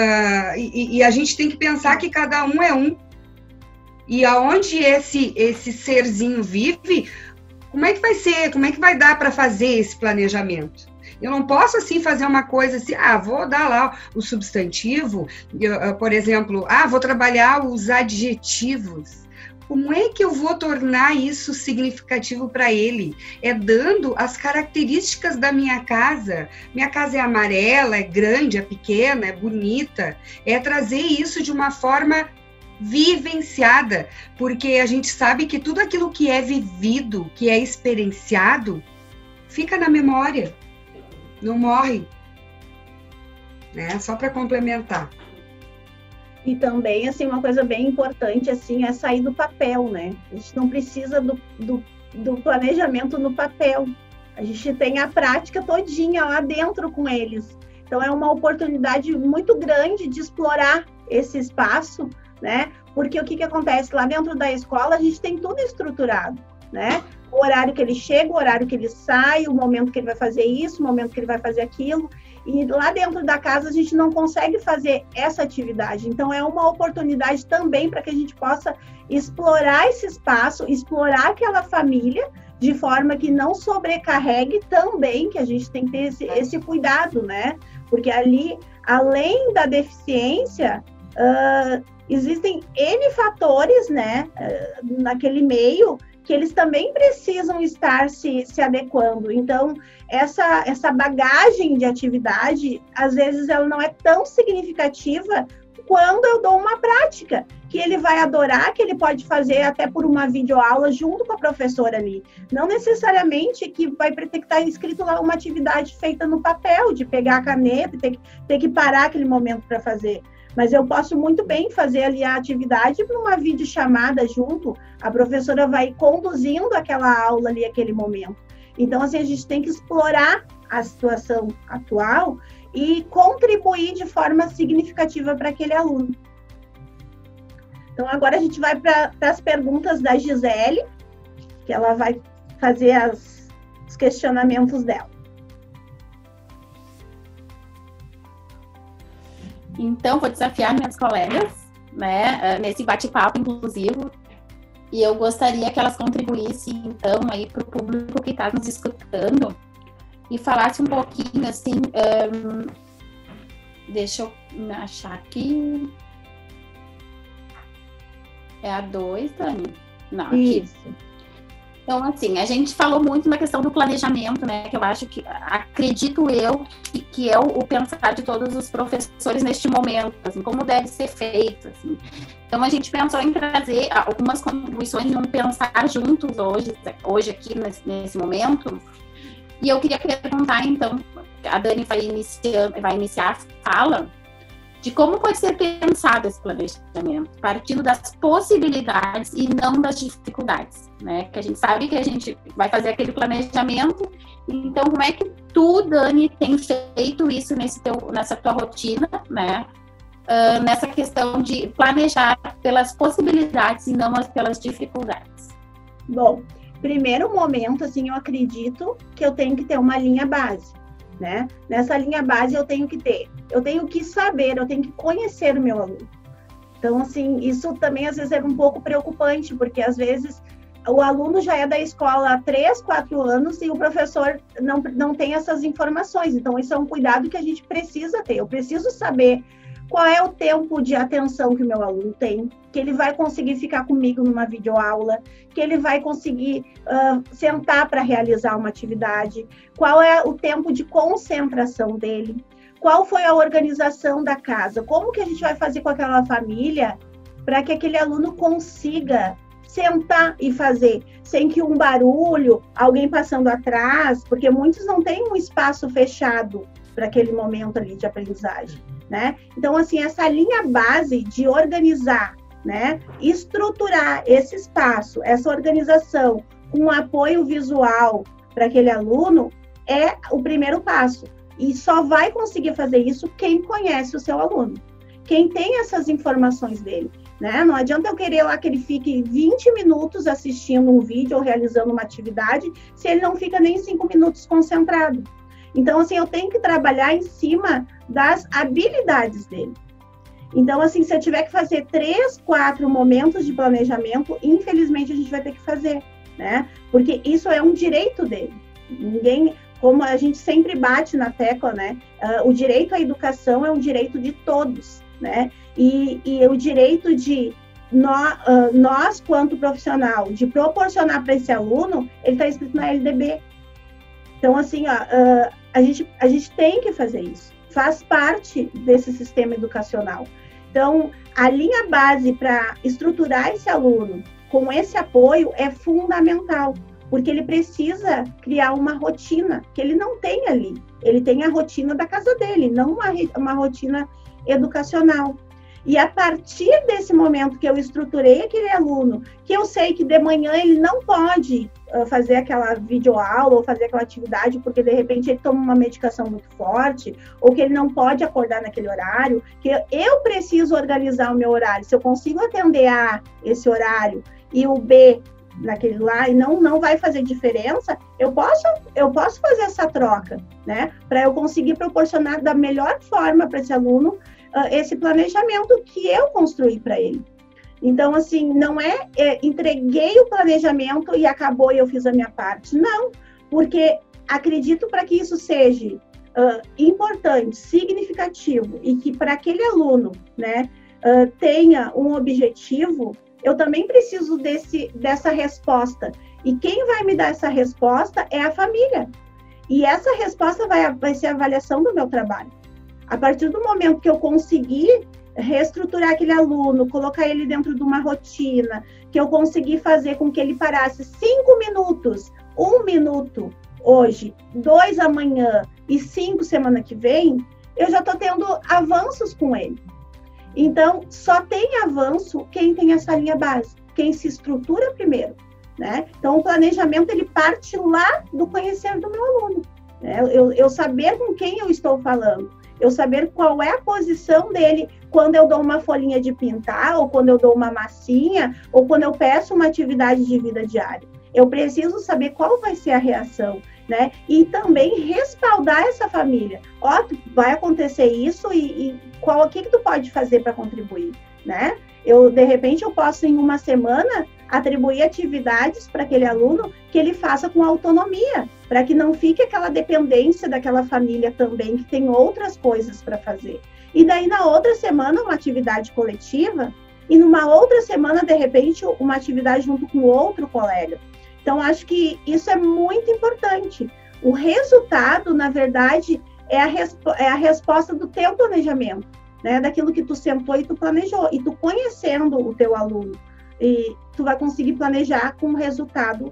S3: E a gente tem que pensar que cada um é um. E aonde esse serzinho vive, como é que vai ser? Como é que vai dar para fazer esse planejamento? Eu não posso, assim, fazer uma coisa assim, vou dar lá o substantivo, por exemplo, vou trabalhar os adjetivos. Como é que eu vou tornar isso significativo para ele? É dando as características da minha casa. Minha casa é amarela, é grande, é pequena, é bonita. É trazer isso de uma forma vivenciada, porque a gente sabe que tudo aquilo que é vivido, que é experienciado, fica na memória, não morre, né? Só para complementar.
S2: E também, assim, uma coisa bem importante, assim, é sair do papel, né? A gente não precisa do planejamento no papel, a gente tem a prática todinha lá dentro com eles. Então, é uma oportunidade muito grande de explorar esse espaço, né? Porque o que acontece lá dentro da escola, a gente tem tudo estruturado, né? O horário que ele chega, o horário que ele sai, o momento que ele vai fazer isso, o momento que ele vai fazer aquilo. E lá dentro da casa a gente não consegue fazer essa atividade. Então é uma oportunidade também para que a gente possa explorar esse espaço, explorar aquela família de forma que não sobrecarregue também, que a gente tem que ter esse cuidado, né? Porque ali, além da deficiência, existem N fatores, né, naquele meio, que eles também precisam estar se adequando. Então, essa bagagem de atividade, às vezes, ela não é tão significativa quando eu dou uma prática, que ele vai adorar, que ele pode fazer até por uma videoaula junto com a professora ali. Não necessariamente que vai ter que estar escrito lá uma atividade feita no papel, de pegar a caneta e ter que parar aquele momento para fazer. Mas eu posso muito bem fazer ali a atividade numa videochamada junto, a professora vai conduzindo aquela aula ali, aquele momento. Então, assim, a gente tem que explorar a situação atual e contribuir de forma significativa para aquele aluno. Então, agora a gente vai para as perguntas da Gisele, que ela vai fazer os questionamentos dela.
S4: Então, vou desafiar minhas colegas, né, nesse bate-papo inclusivo, e eu gostaria que elas contribuíssem, então, aí para o público que está nos escutando e falasse um pouquinho, assim, deixa eu me achar aqui. É a 2, Dani? Não, aqui.
S2: Isso.
S4: Então, assim, a gente falou muito na questão do planejamento, né? Que eu acho que, acredito eu, que é o pensar de todos os professores neste momento, assim, como deve ser feito, assim. Então, a gente pensou em trazer algumas contribuições, em pensar juntos hoje aqui, nesse momento. E eu queria perguntar, então, a Dani vai iniciar a fala, de como pode ser pensado esse planejamento, partindo das possibilidades e não das dificuldades, né? Que a gente sabe que a gente vai fazer aquele planejamento, então como é que tu, Dani, tem feito isso nessa tua rotina, né? Nessa questão de planejar pelas possibilidades e não pelas dificuldades.
S2: Bom, primeiro momento, assim, eu acredito que eu tenho que ter uma linha base, né? Nessa linha base eu tenho que saber, eu tenho que conhecer o meu aluno. Então, assim, isso também às vezes é um pouco preocupante, porque às vezes o aluno já é da escola há 3, 4 anos e o professor não tem essas informações. Então, isso é um cuidado que a gente precisa ter. Eu preciso saber qual é o tempo de atenção que o meu aluno tem, que ele vai conseguir ficar comigo numa videoaula, que ele vai conseguir sentar para realizar uma atividade, qual é o tempo de concentração dele, qual foi a organização da casa, como que a gente vai fazer com aquela família para que aquele aluno consiga sentar e fazer, sem que um barulho, alguém passando atrás, porque muitos não têm um espaço fechado para aquele momento ali de aprendizagem, né? Então, assim, essa linha base de organizar, né, estruturar esse espaço, essa organização com apoio visual para aquele aluno é o primeiro passo. E só vai conseguir fazer isso quem conhece o seu aluno, quem tem essas informações dele, né? Não adianta eu querer lá que ele fique 20 minutos assistindo um vídeo ou realizando uma atividade se ele não fica nem 5 minutos concentrado. Então, assim, eu tenho que trabalhar em cima das habilidades dele. Então, assim, se eu tiver que fazer 3, 4 momentos de planejamento, infelizmente a gente vai ter que fazer, né? Porque isso é um direito dele. Ninguém, como a gente sempre bate na tecla, né? O direito à educação é um direito de todos, né? E o direito de nós, quanto profissional, de proporcionar para esse aluno, ele está escrito na LDB. Então, assim, a gente tem que fazer isso. Faz parte desse sistema educacional. Então, a linha base para estruturar esse aluno com esse apoio é fundamental, porque ele precisa criar uma rotina que ele não tem ali. Ele tem a rotina da casa dele, não uma rotina educacional. E a partir desse momento que eu estruturei aquele aluno, que eu sei que de manhã ele não pode fazer aquela videoaula ou fazer aquela atividade, porque de repente ele toma uma medicação muito forte, ou que ele não pode acordar naquele horário, que eu preciso organizar o meu horário. Se eu consigo atender A, esse horário, e o B, naquele lá, e não vai fazer diferença, eu posso fazer essa troca, né? Para eu conseguir proporcionar da melhor forma para esse aluno esse planejamento que eu construí para ele. Então, assim, não entreguei o planejamento e acabou e eu fiz a minha parte. Não, porque acredito para que isso seja importante, significativo e que para aquele aluno, né, tenha um objetivo, eu também preciso dessa resposta. E quem vai me dar essa resposta é a família. E essa resposta vai ser a avaliação do meu trabalho. A partir do momento que eu conseguir reestruturar aquele aluno, colocar ele dentro de uma rotina, que eu conseguir fazer com que ele parasse 5 minutos, 1 minuto hoje, 2 amanhã e 5 semana que vem, eu já estou tendo avanços com ele. Então, só tem avanço quem tem essa linha base, quem se estrutura primeiro, né? Então, o planejamento, ele parte lá do conhecer do meu aluno, né? Eu saber com quem eu estou falando, eu saber qual é a posição dele quando eu dou uma folhinha de pintar, ou quando eu dou uma massinha, ou quando eu peço uma atividade de vida diária. Eu preciso saber qual vai ser a reação, né? E também respaldar essa família. Vai acontecer isso e o que tu pode fazer para contribuir, né? De repente, eu posso, em uma semana, atribuir atividades para aquele aluno que ele faça com autonomia, para que não fique aquela dependência daquela família também, que tem outras coisas para fazer. E daí, na outra semana, uma atividade coletiva, e numa outra semana, de repente, uma atividade junto com outro colega. Então, acho que isso é muito importante. O resultado, na verdade, é a resposta do teu planejamento, né? Daquilo que tu sentou e tu planejou, e tu conhecendo o teu aluno, e tu vai conseguir planejar com um resultado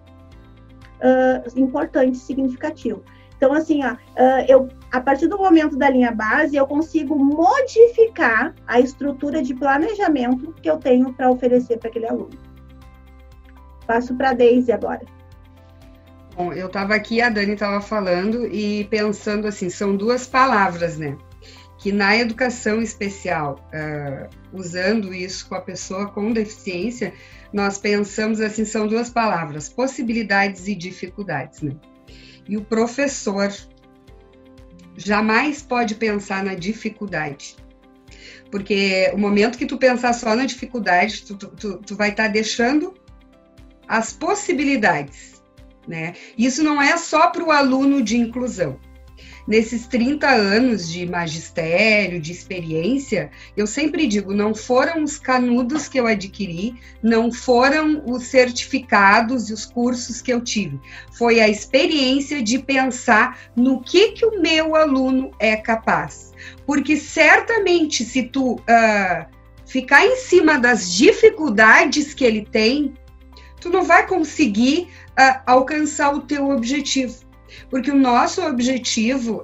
S2: importante, significativo. Então, assim, a partir do momento da linha base, eu consigo modificar a estrutura de planejamento que eu tenho para oferecer para aquele aluno. Passo para a Deise agora.
S3: Bom, eu estava aqui, a Dani estava falando e pensando assim, são 2 palavras, né? Que na educação especial, usando isso com a pessoa com deficiência, nós pensamos assim, são 2 palavras, possibilidades e dificuldades, né? E o professor, jamais pode pensar na dificuldade. Porque o momento que tu pensar só na dificuldade, tu vai estar deixando as possibilidades, né? Isso não é só para o aluno de inclusão. Nesses 30 anos de magistério, de experiência, eu sempre digo, não foram os canudos que eu adquiri, não foram os certificados e os cursos que eu tive. Foi a experiência de pensar no que o meu aluno é capaz. Porque certamente, se tu ficar em cima das dificuldades que ele tem, tu não vai conseguir alcançar o teu objetivo. Porque o nosso objetivo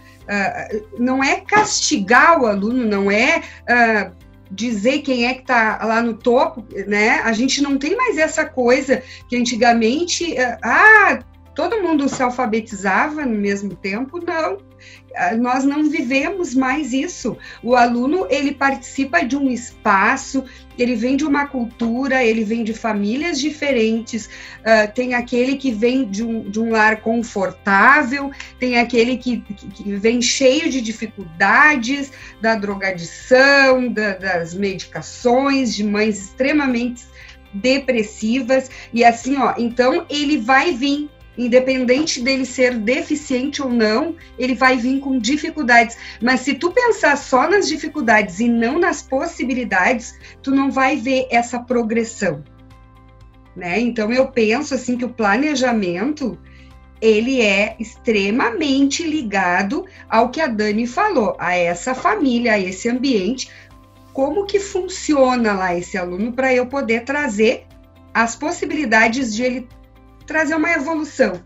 S3: não é castigar o aluno, não é dizer quem é que está lá no topo, né? A gente não tem mais essa coisa que antigamente, todo mundo se alfabetizava no mesmo tempo, não. Nós não vivemos mais isso. O aluno, ele participa de um espaço, ele vem de uma cultura, ele vem de famílias diferentes, tem aquele que vem de um lar confortável, tem aquele que vem cheio de dificuldades, da drogadição, das medicações, de mães extremamente depressivas, e assim, então ele vai vir, independente dele ser deficiente ou não, ele vai vir com dificuldades. Mas se tu pensar só nas dificuldades e não nas possibilidades, tu não vai ver essa progressão, né? Então eu penso assim que o planejamento, ele é extremamente ligado ao que a Dani falou, a essa família, a esse ambiente, como que funciona lá esse aluno, para eu poder trazer as possibilidades de ele trazer uma evolução.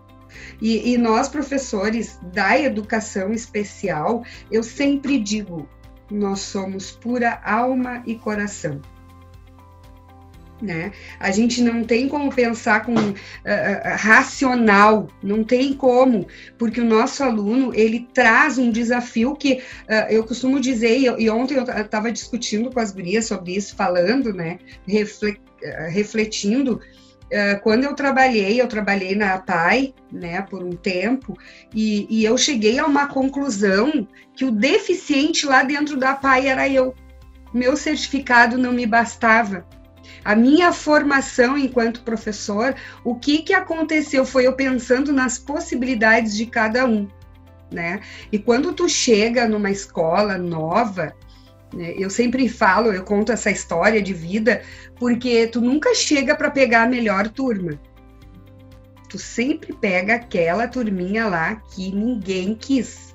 S3: E nós, professores da educação especial, eu sempre digo, nós somos pura alma e coração, né? A gente não tem como pensar com racional, não tem como, porque o nosso aluno, ele traz um desafio que eu costumo dizer, e ontem eu estava discutindo com as gurias sobre isso, falando, né, refletindo. Quando eu trabalhei na APAE, né, por um tempo, e eu cheguei a uma conclusão que o deficiente lá dentro da APAE era eu. Meu certificado não me bastava. A minha formação enquanto professor, o que aconteceu foi eu pensando nas possibilidades de cada um, né? E quando tu chega numa escola nova, eu sempre falo, eu conto essa história de vida, porque tu nunca chega para pegar a melhor turma. Tu sempre pega aquela turminha lá que ninguém quis.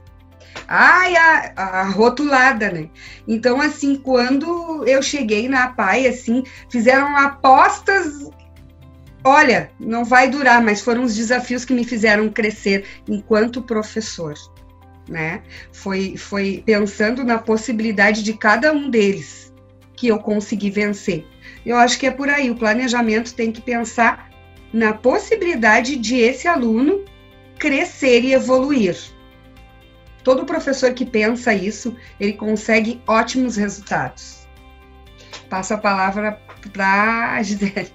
S3: A rotulada, né? Então, assim, quando eu cheguei na APAE, assim, fizeram apostas, olha, não vai durar, mas foram os desafios que me fizeram crescer enquanto professor, né? Foi pensando na possibilidade de cada um deles que eu consegui vencer. Eu acho que é por aí, o planejamento tem que pensar na possibilidade de esse aluno crescer e evoluir. Todo professor que pensa isso, ele consegue ótimos resultados. Passo a palavra para a Gisele.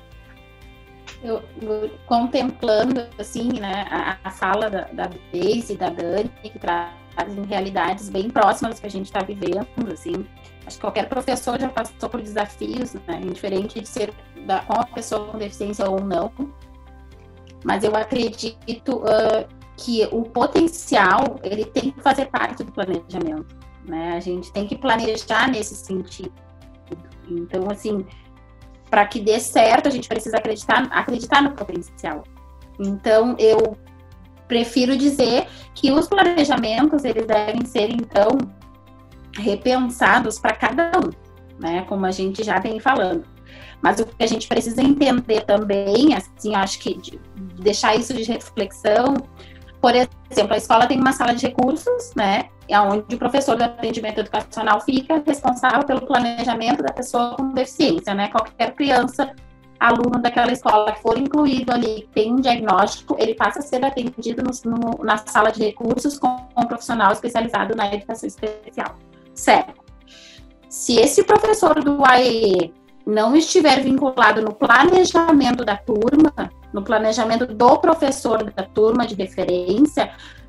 S4: Eu contemplando, assim, né, a fala da Deise e da Dani, que trazem realidades bem próximas que a gente está vivendo, assim. Acho que qualquer professor já passou por desafios, né, indiferente de ser com uma pessoa com deficiência ou não. Mas eu acredito que o potencial, ele tem que fazer parte do planejamento, né? A gente tem que planejar nesse sentido. Então, assim, para que dê certo, a gente precisa acreditar no potencial. Então, eu prefiro dizer que os planejamentos, eles devem ser, então, repensados para cada um, né? Como a gente já vem falando. Mas o que a gente precisa entender também, assim, acho que deixar isso de reflexão. Por exemplo, a escola tem uma sala de recursos, né, onde o professor do atendimento educacional fica responsável pelo planejamento da pessoa com deficiência, né? Qualquer criança, aluno daquela escola que for incluído ali, tem um diagnóstico, ele passa a ser atendido na sala de recursos com um profissional especializado na educação especial. Certo. Se esse professor do AEE não estiver vinculado no planejamento da turma, no planejamento do professor da turma de referência,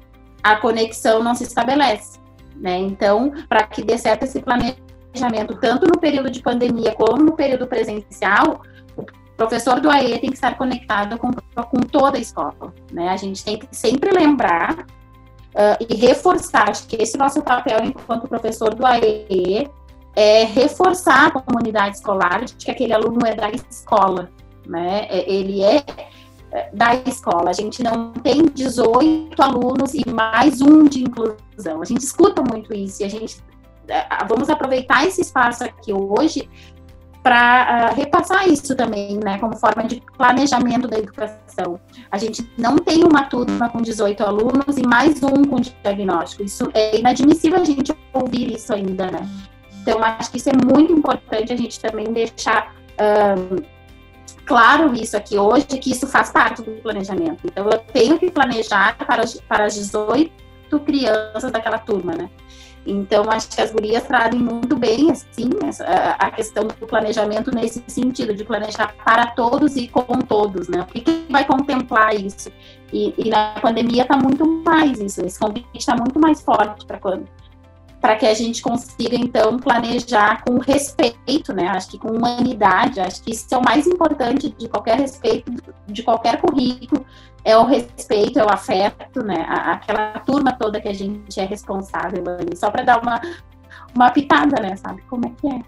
S4: a conexão não se estabelece, né? Então, para que dê certo esse planejamento, tanto no período de pandemia como no período presencial, o professor do AE tem que estar conectado com toda a escola, né? A gente tem que sempre lembrar e reforçar, acho que esse nosso papel enquanto professor do AE é reforçar a comunidade escolar de que aquele aluno é da escola, né? Ele é da escola. A gente não tem 18 alunos e mais um de inclusão. A gente escuta muito isso e a gente vamos aproveitar esse espaço aqui hoje para repassar isso também, né, como forma de planejamento da educação. A gente não tem uma turma com 18 alunos e mais um com diagnóstico. Isso é inadmissível a gente ouvir isso ainda, né? Então, acho que isso é muito importante a gente também deixar claro isso aqui hoje, que isso faz parte do planejamento. Então, eu tenho que planejar para as 18 crianças daquela turma, né? Então, acho que as gurias trazem muito bem, assim, a questão do planejamento nesse sentido, de planejar para todos e com todos, né? O que vai contemplar isso? E na pandemia está muito mais isso, esse convite está muito mais forte para que a gente consiga, então, planejar com respeito, né? Acho que com humanidade, acho que isso é o mais importante de qualquer respeito, de qualquer currículo, é o respeito, é o afeto, né? Aquela turma toda que a gente é responsável ali, só para dar uma pitada, né? Sabe como é que é?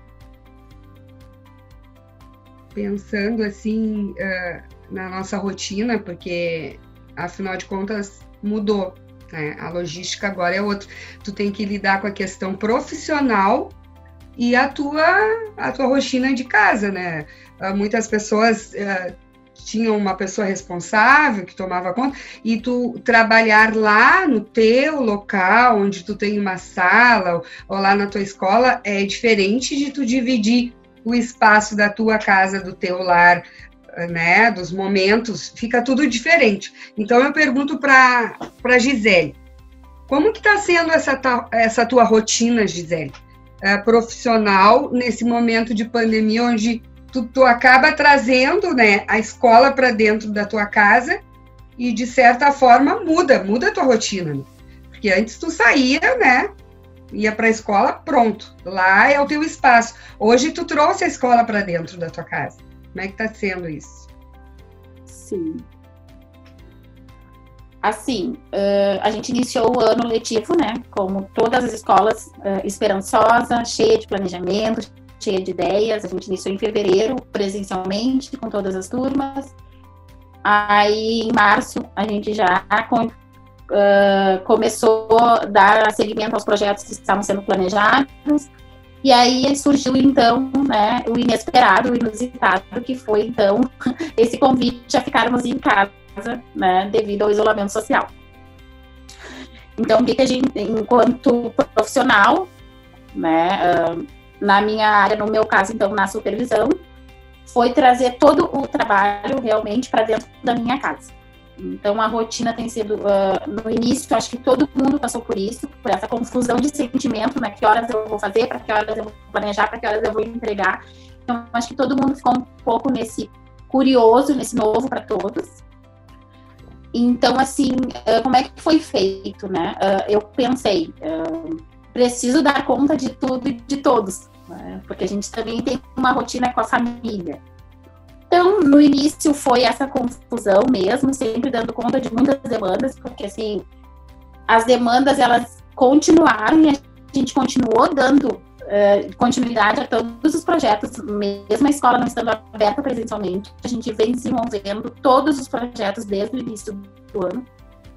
S3: Pensando, assim, na nossa rotina, porque, afinal de contas, mudou. A logística agora é outra. Tu tem que lidar com a questão profissional e a tua rotina de casa, né? Muitas pessoas tinham uma pessoa responsável que tomava conta, e tu trabalhar lá no teu local, onde tu tem uma sala, ou lá na tua escola, é diferente de tu dividir o espaço da tua casa, do teu lar, né, dos momentos, fica tudo diferente. Então eu pergunto para Gisele, como que está sendo essa tua rotina, Gisele, profissional, nesse momento de pandemia, onde tu acaba trazendo, né, a escola para dentro da tua casa e, de certa forma, muda a tua rotina, né? Porque antes tu saía, né, ia para a escola, pronto, lá é o teu espaço. Hoje tu trouxe a escola para dentro da tua casa. Como é que está sendo isso?
S4: Sim. Assim, a gente iniciou o ano letivo, né? Como todas as escolas, esperançosa, cheia de planejamento, cheia de ideias. A gente iniciou em fevereiro, presencialmente, com todas as turmas. Aí, em março, a gente já começou a dar seguimento aos projetos que estavam sendo planejados. E aí surgiu, então, né, o inesperado, o inusitado, que foi, então, esse convite a ficarmos em casa, né, devido ao isolamento social. Então, o que a gente, enquanto profissional, né, na minha área, no meu caso, então, na supervisão, foi trazer todo o trabalho realmente para dentro da minha casa. Então, a rotina tem sido, no início, acho que todo mundo passou por isso, por essa confusão de sentimento, né? Que horas eu vou fazer, para que horas eu vou planejar, para que horas eu vou entregar. Então, acho que todo mundo ficou um pouco nesse curioso, nesse novo para todos. Então, assim, como é que foi feito, né? Eu pensei, preciso dar conta de tudo e de todos, né? Porque a gente também tem uma rotina com a família. Então, no início foi essa confusão mesmo, sempre dando conta de muitas demandas, porque, assim, as demandas, elas continuaram e a gente continuou dando continuidade a todos os projetos, mesmo a escola não estando aberta presencialmente, a gente vem desenvolvendo todos os projetos desde o início do ano.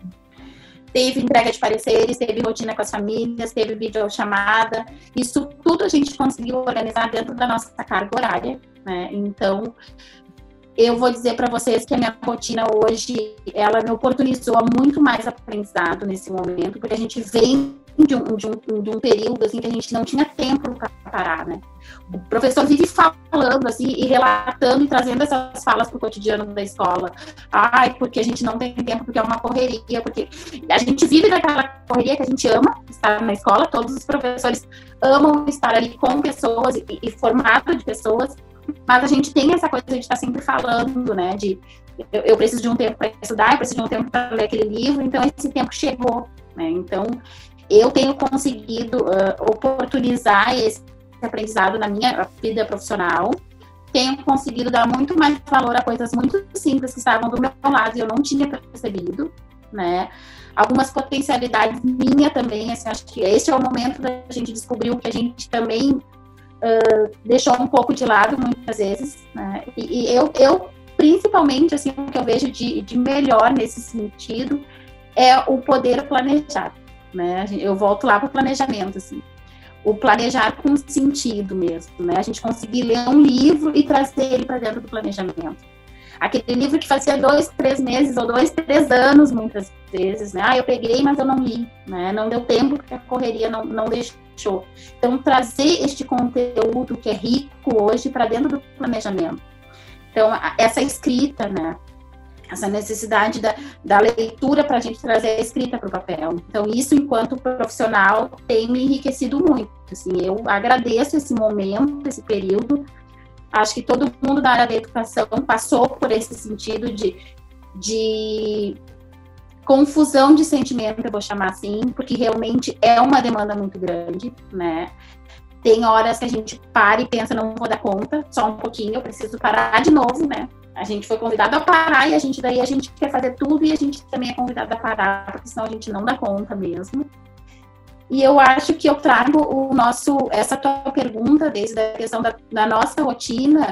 S4: Teve entrega de pareceres, teve rotina com as famílias, teve videochamada, isso tudo a gente conseguiu organizar dentro da nossa carga horária, né? Então, eu vou dizer para vocês que a minha rotina hoje, ela me oportunizou muito mais aprendizado nesse momento, porque a gente vem de um período assim, que a gente não tinha tempo para parar, né? O professor vive falando assim, e relatando e trazendo essas falas para o cotidiano da escola. Ai, porque a gente não tem tempo, porque é uma correria, porque a gente vive naquela correria que a gente ama estar na escola, todos os professores amam estar ali com pessoas e formato de pessoas, mas a gente tem essa coisa de estar sempre falando, né, de eu preciso de um tempo para estudar, eu preciso de um tempo para ler aquele livro, então esse tempo chegou, né? Então, eu tenho conseguido oportunizar esse aprendizado na minha vida profissional, tenho conseguido dar muito mais valor a coisas muito simples que estavam do meu lado e eu não tinha percebido, né? Algumas potencialidades minhas também, assim, acho que esse é o momento da gente descobrir o que a gente também deixou um pouco de lado muitas vezes, né? E eu principalmente, assim, o que eu vejo de melhor nesse sentido é o poder planejar, né? Eu volto lá para o planejamento, assim. O planejar com sentido mesmo, né? A gente conseguir ler um livro e trazer ele para dentro do planejamento. Aquele livro que fazia 2, 3 meses ou 2, 3 anos, muitas vezes, né? Eu peguei, mas eu não li, né? Não deu tempo porque a correria não deixou. Então, trazer este conteúdo que é rico hoje para dentro do planejamento. Então, essa escrita, né? Essa necessidade da leitura para a gente trazer a escrita para o papel. Então, isso, enquanto profissional, tem me enriquecido muito. Assim, eu agradeço esse momento, esse período. Acho que todo mundo da área da educação passou por esse sentido de confusão de sentimento, eu vou chamar assim, porque realmente é uma demanda muito grande, né? Tem horas que a gente para e pensa, não vou dar conta, só um pouquinho, eu preciso parar de novo, né? A gente foi convidado a parar e a gente quer fazer tudo e a gente também é convidado a parar, porque senão a gente não dá conta mesmo. E eu acho que eu trago essa tua pergunta, desde a questão da nossa rotina,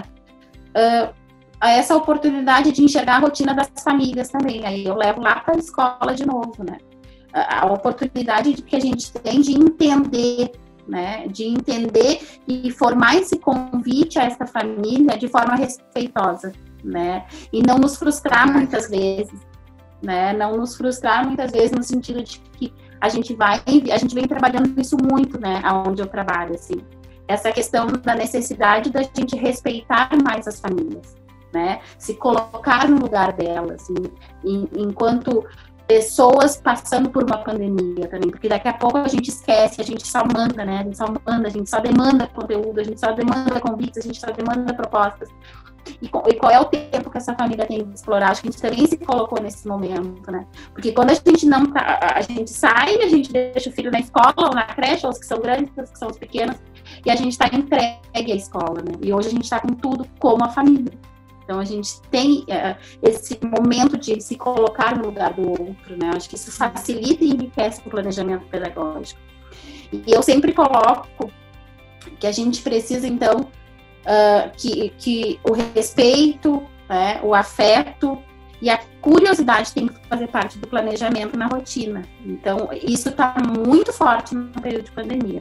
S4: a essa oportunidade de enxergar a rotina das famílias também. Aí eu levo lá para a escola de novo, né? A oportunidade que a gente tem de entender, né? De entender e formar esse convite a essa família de forma respeitosa, né? E não nos frustrar muitas vezes, né? Não nos frustrar muitas vezes no sentido de que a gente vem trabalhando isso muito, né? Aonde eu trabalho, assim. Essa questão da necessidade da gente respeitar mais as famílias, né? Se colocar no lugar delas, assim, enquanto pessoas passando por uma pandemia também, porque daqui a pouco a gente esquece, a gente só manda, né? A gente só demanda conteúdo, a gente só demanda convites, a gente só demanda propostas. E qual é o tempo que essa família tem de explorar? Acho que a gente também se colocou nesse momento, né? Porque quando a gente não tá, a gente sai, a gente deixa o filho na escola ou na creche, ou os que são grandes, os que são os pequenos, e a gente está entregue à escola, né? E hoje a gente está com tudo como a família. Então a gente tem esse momento de se colocar no lugar do outro, né? Acho que isso facilita e enriquece o planejamento pedagógico. E eu sempre coloco que a gente precisa, então, que o respeito, né, o afeto e a curiosidade tem que fazer parte do planejamento na rotina. Então, isso está muito forte no período de pandemia.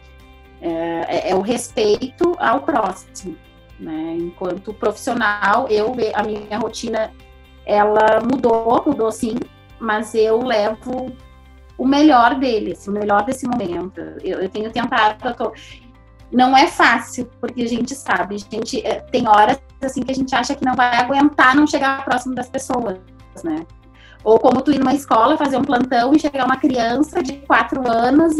S4: É o respeito ao próximo, né? Enquanto profissional, a minha rotina, ela mudou sim, mas eu levo o melhor dele, assim, o melhor desse momento. Eu tenho tentado... Não é fácil, porque a gente sabe, tem horas assim que a gente acha que não vai aguentar não chegar próximo das pessoas, né? Ou como tu ir numa escola, fazer um plantão e chegar uma criança de 4 anos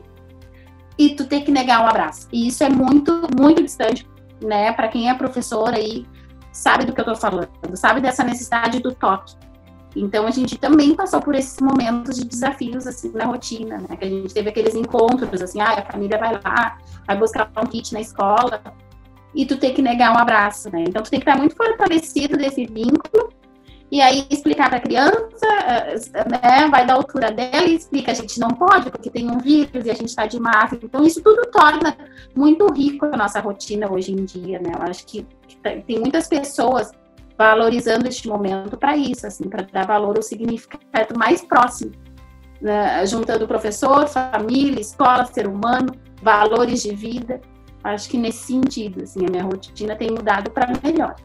S4: e tu ter que negar um abraço. E isso é muito, muito distante, né? Para quem é professor aí, sabe do que eu tô falando, sabe dessa necessidade do toque. Então, a gente também passou por esses momentos de desafios, assim, na rotina, né? Que a gente teve aqueles encontros, assim, a família vai lá, vai buscar um kit na escola, e tu tem que negar um abraço, né? Então, tu tem que estar muito fortalecido desse vínculo, e aí explicar para a criança, né? Vai da altura dela e explica, a gente não pode, porque tem um vírus e a gente está de máscara. Então, isso tudo torna muito rico a nossa rotina hoje em dia, né? Eu acho que tem muitas pessoas valorizando este momento para isso, assim, para dar valor ao significado mais próximo, né? Juntando professor, família, escola, ser humano, valores de vida. Acho que nesse sentido, assim, a minha rotina tem mudado para melhor.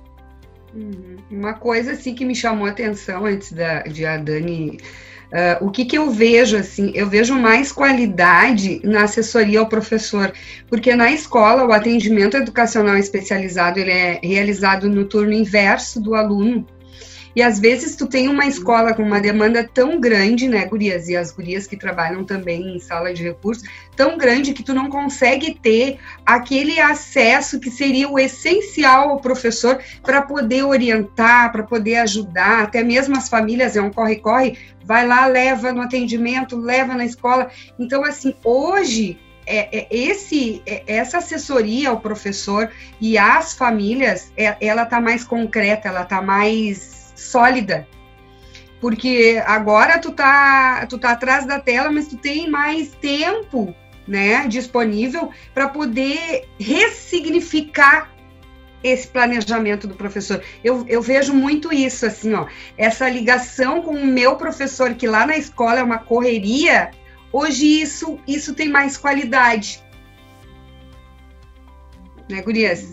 S3: Uma coisa, assim, que me chamou a atenção antes de a Dani... o que eu vejo, assim, eu vejo mais qualidade na assessoria ao professor, porque na escola o atendimento educacional especializado, ele é realizado no turno inverso do aluno, E às vezes tu tem uma escola com uma demanda tão grande, né, gurias, e as gurias que trabalham também em sala de recursos, tão grande que tu não consegue ter aquele acesso que seria o essencial ao professor para poder orientar, para poder ajudar, até mesmo as famílias, é um corre-corre, vai lá, leva no atendimento, leva na escola. Então, assim, hoje, essa assessoria ao professor e às famílias, ela está mais concreta, ela está mais sólida, porque agora tu tá atrás da tela, mas tu tem mais tempo, né, disponível para poder ressignificar esse planejamento do professor. Eu vejo muito isso, assim, ó, essa ligação com o meu professor, que lá na escola é uma correria. Hoje isso tem mais qualidade. Né, gurias?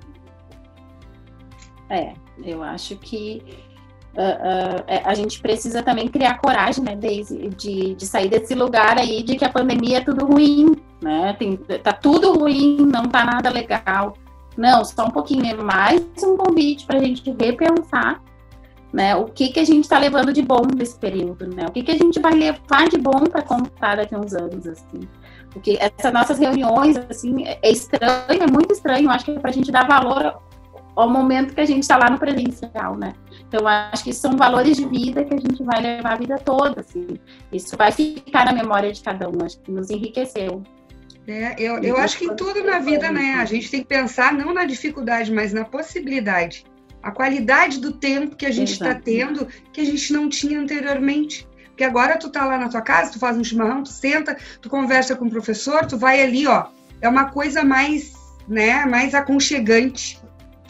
S4: Eu acho que a gente precisa também criar coragem, né, Deise, de sair desse lugar aí de que a pandemia é tudo ruim, né? Tá tudo ruim, não tá nada legal. Não, só um pouquinho, é mais um convite para a gente repensar, né, o que a gente está levando de bom desse período, né? O que a gente vai levar de bom para contar daqui a uns anos, assim. Porque essas nossas reuniões, assim, é estranho, é muito estranho, acho que é para a gente dar valor ao momento que a gente está lá no presencial, né? Então, acho que são valores de vida que a gente vai levar a vida toda, assim. Isso vai ficar na memória de cada um, acho que nos enriqueceu.
S3: Eu acho que em tudo na vida, né, a gente tem que pensar não na dificuldade, mas na possibilidade. A qualidade do tempo que a gente está tendo, que a gente não tinha anteriormente. Porque agora tu tá lá na tua casa, tu faz um chimarrão, tu senta, tu conversa com o professor, tu vai ali, ó. É uma coisa mais, né, mais aconchegante.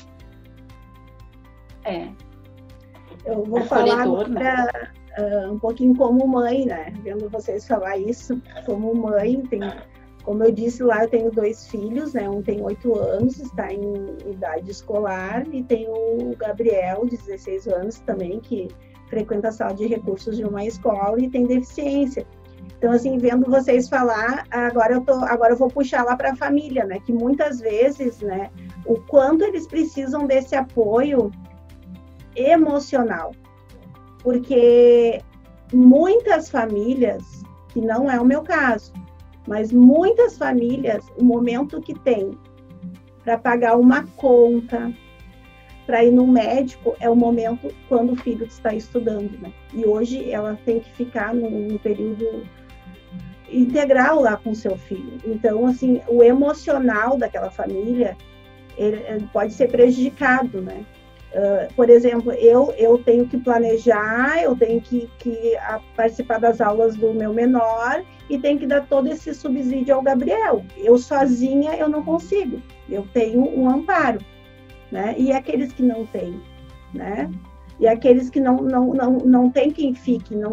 S2: Eu vou falar agora, um pouquinho como mãe, né? Vendo vocês falar isso, como mãe, como eu disse lá, eu tenho 2 filhos, né? Um tem 8 anos, está em idade escolar, e tenho o Gabriel, de 16 anos também, que frequenta a sala de recursos de uma escola e tem deficiência. Então, assim, vendo vocês falar, agora eu vou puxar lá para a família, né? Que muitas vezes, né, o quanto eles precisam desse apoio emocional. Porque muitas famílias, que não é o meu caso, mas muitas famílias, o momento que tem para pagar uma conta, para ir no médico, é o momento quando o filho está estudando, né? E hoje ela tem que ficar num período integral lá com o seu filho. Então, assim, o emocional daquela família ele pode ser prejudicado, né? Por exemplo, eu tenho que planejar, eu tenho que participar das aulas do meu menor e tenho que dar todo esse subsídio ao Gabriel. Eu sozinha eu não consigo, eu tenho um amparo, né? E aqueles que não têm, né? E aqueles que não tem quem fique, eu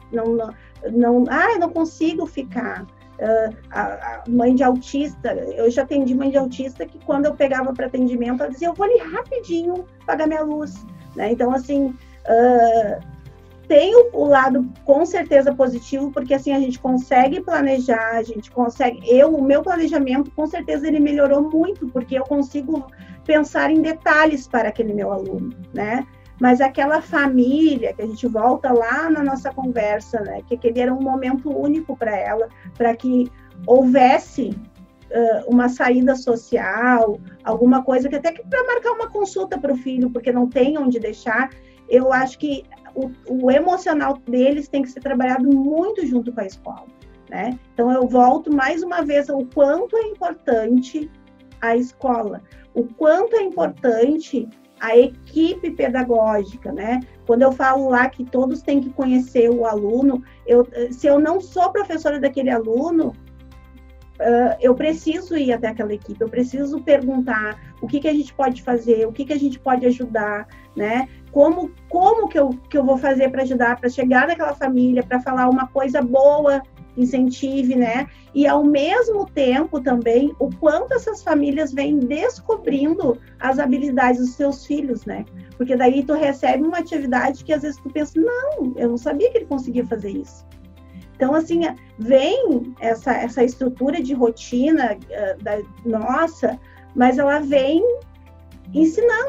S2: não consigo ficar. A mãe de autista, eu já atendi mãe de autista que quando eu pegava para atendimento, ela dizia, eu vou ali rapidinho pagar minha luz, né? Então, assim, tem o lado com certeza positivo, porque assim, a gente consegue planejar, a gente consegue, o meu planejamento, com certeza ele melhorou muito, porque eu consigo pensar em detalhes para aquele meu aluno, né? Mas aquela família, que a gente volta lá na nossa conversa, né? Que aquele era um momento único para ela, para que houvesse uma saída social, alguma coisa, que até que para marcar uma consulta para o filho, porque não tem onde deixar, eu acho que o emocional deles tem que ser trabalhado muito junto com a escola, né? Então, eu volto mais uma vez ao quanto é importante a escola, o quanto é importante a equipe pedagógica, né? Quando eu falo lá que todos têm que conhecer o aluno, se eu não sou professora daquele aluno, eu preciso ir até aquela equipe, eu preciso perguntar o que a gente pode fazer, o que a gente pode ajudar, né? Como que eu vou fazer para ajudar, para chegar naquela família, para falar uma coisa boa, incentive, né? E ao mesmo tempo também, o quanto essas famílias vêm descobrindo as habilidades dos seus filhos, né? Porque daí tu recebe uma atividade que às vezes tu pensa, não, eu não sabia que ele conseguia fazer isso. Então, assim, vem essa estrutura de rotina nossa, mas ela vem ensinando,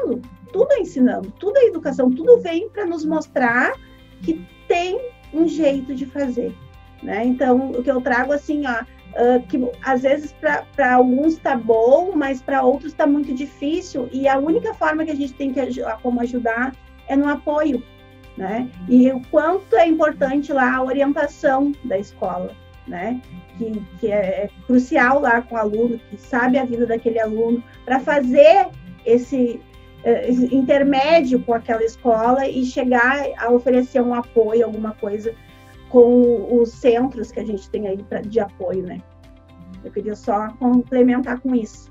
S2: tudo é ensinando, tudo é educação, tudo vem para nos mostrar que tem um jeito de fazer, né? Então, o que eu trago assim, que às vezes para alguns está bom, mas para outros está muito difícil, e a única forma que a gente tem como ajudar é no apoio, né? E o quanto é importante lá a orientação da escola, né? Que é crucial lá com o aluno, que sabe a vida daquele aluno, para fazer esse intermédio com aquela escola e chegar a oferecer um apoio, alguma coisa, com os centros que a gente tem aí de apoio, né? Eu queria só complementar com isso.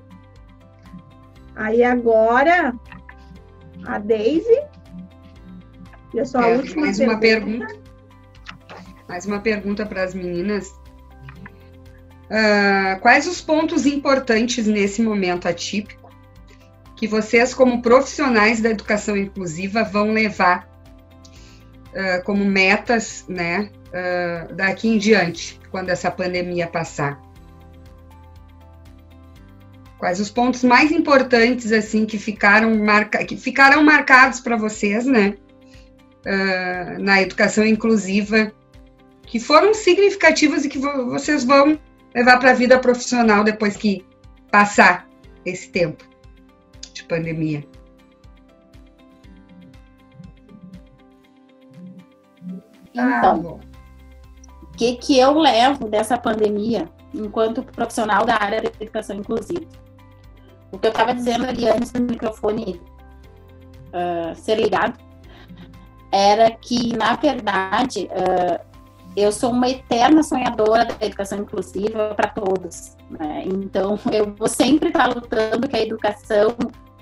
S2: Aí agora, a Deise, e a sua última pergunta.
S3: Mais uma pergunta para as meninas. Quais os pontos importantes nesse momento atípico que vocês, como profissionais da educação inclusiva, vão levar como metas, né, daqui em diante, quando essa pandemia passar? Quais os pontos mais importantes, assim, que ficarão marcados para vocês, né, na educação inclusiva, que foram significativos e que vocês vão levar para a vida profissional depois que passar esse tempo de pandemia?
S4: Então, o que eu levo dessa pandemia enquanto profissional da área da educação inclusiva? O que eu estava dizendo ali antes do microfone ser ligado era que, na verdade, eu sou uma eterna sonhadora da educação inclusiva para todos, né? Então, eu vou sempre estar lutando que a educação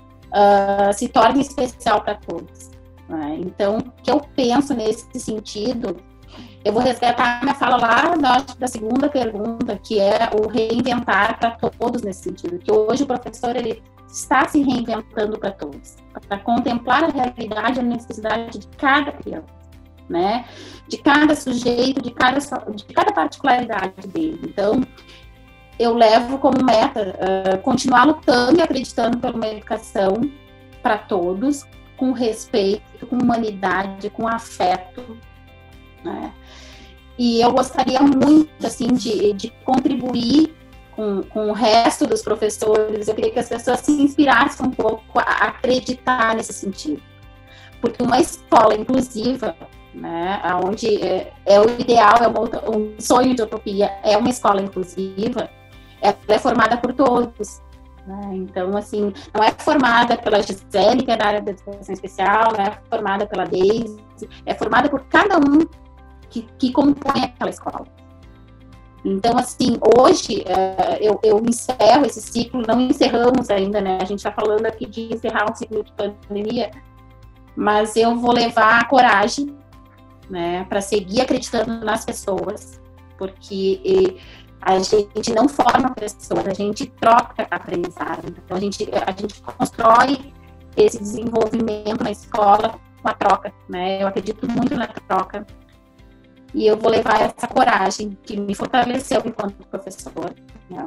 S4: se torne especial para todos, né? Então, o que eu penso nesse sentido, eu vou resgatar minha fala lá da segunda pergunta, que é o reinventar para todos nesse sentido, que hoje o professor ele está se reinventando para todos, para contemplar a realidade e a necessidade de cada criança, né? De cada sujeito, de cada particularidade dele. Então, eu levo como meta continuar lutando e acreditando por uma educação para todos, com respeito, com humanidade, com afeto, né? E eu gostaria muito, assim, de contribuir com o resto dos professores. Eu queria que as pessoas se inspirassem um pouco a acreditar nesse sentido. Porque uma escola inclusiva, né, onde é o ideal, é um sonho de utopia, é uma escola inclusiva, ela é formada por todos, né? Então, assim, não é formada pela Gisele, que é da área da educação especial, não é formada pela Deise, é formada por cada um que compõe aquela escola. Então, assim, hoje eu encerro esse ciclo, não encerramos ainda, né? A gente está falando aqui de encerrar um ciclo de pandemia, mas eu vou levar a coragem, né, para seguir acreditando nas pessoas, porque a gente não forma pessoas, a gente troca aprendizado. Então, a gente constrói esse desenvolvimento na escola com a troca, né? Eu acredito muito na troca. E eu vou levar essa coragem que me fortaleceu enquanto professora, né?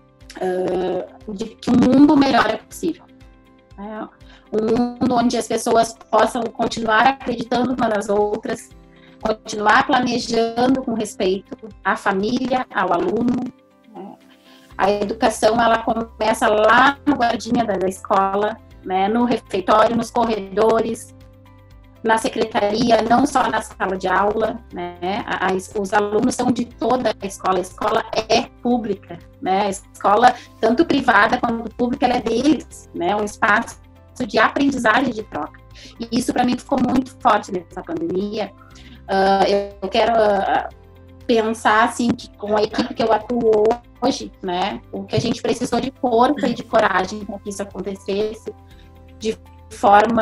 S4: De que um mundo melhor é possível. Né? Um mundo onde as pessoas possam continuar acreditando umas nas outras, continuar planejando com respeito à família, ao aluno. Né? A educação, ela começa lá no guardinha da escola, né? No refeitório, nos corredores, na secretaria, não só na sala de aula, né? Os alunos são de toda a escola é pública, né? A escola, tanto privada quanto pública, ela é deles, né? Um espaço de aprendizagem e de troca. E isso, para mim, ficou muito forte nessa pandemia. Eu quero pensar, assim, que com a equipe que eu atuo hoje, né? O que a gente precisou de força e de coragem para que isso acontecesse de forma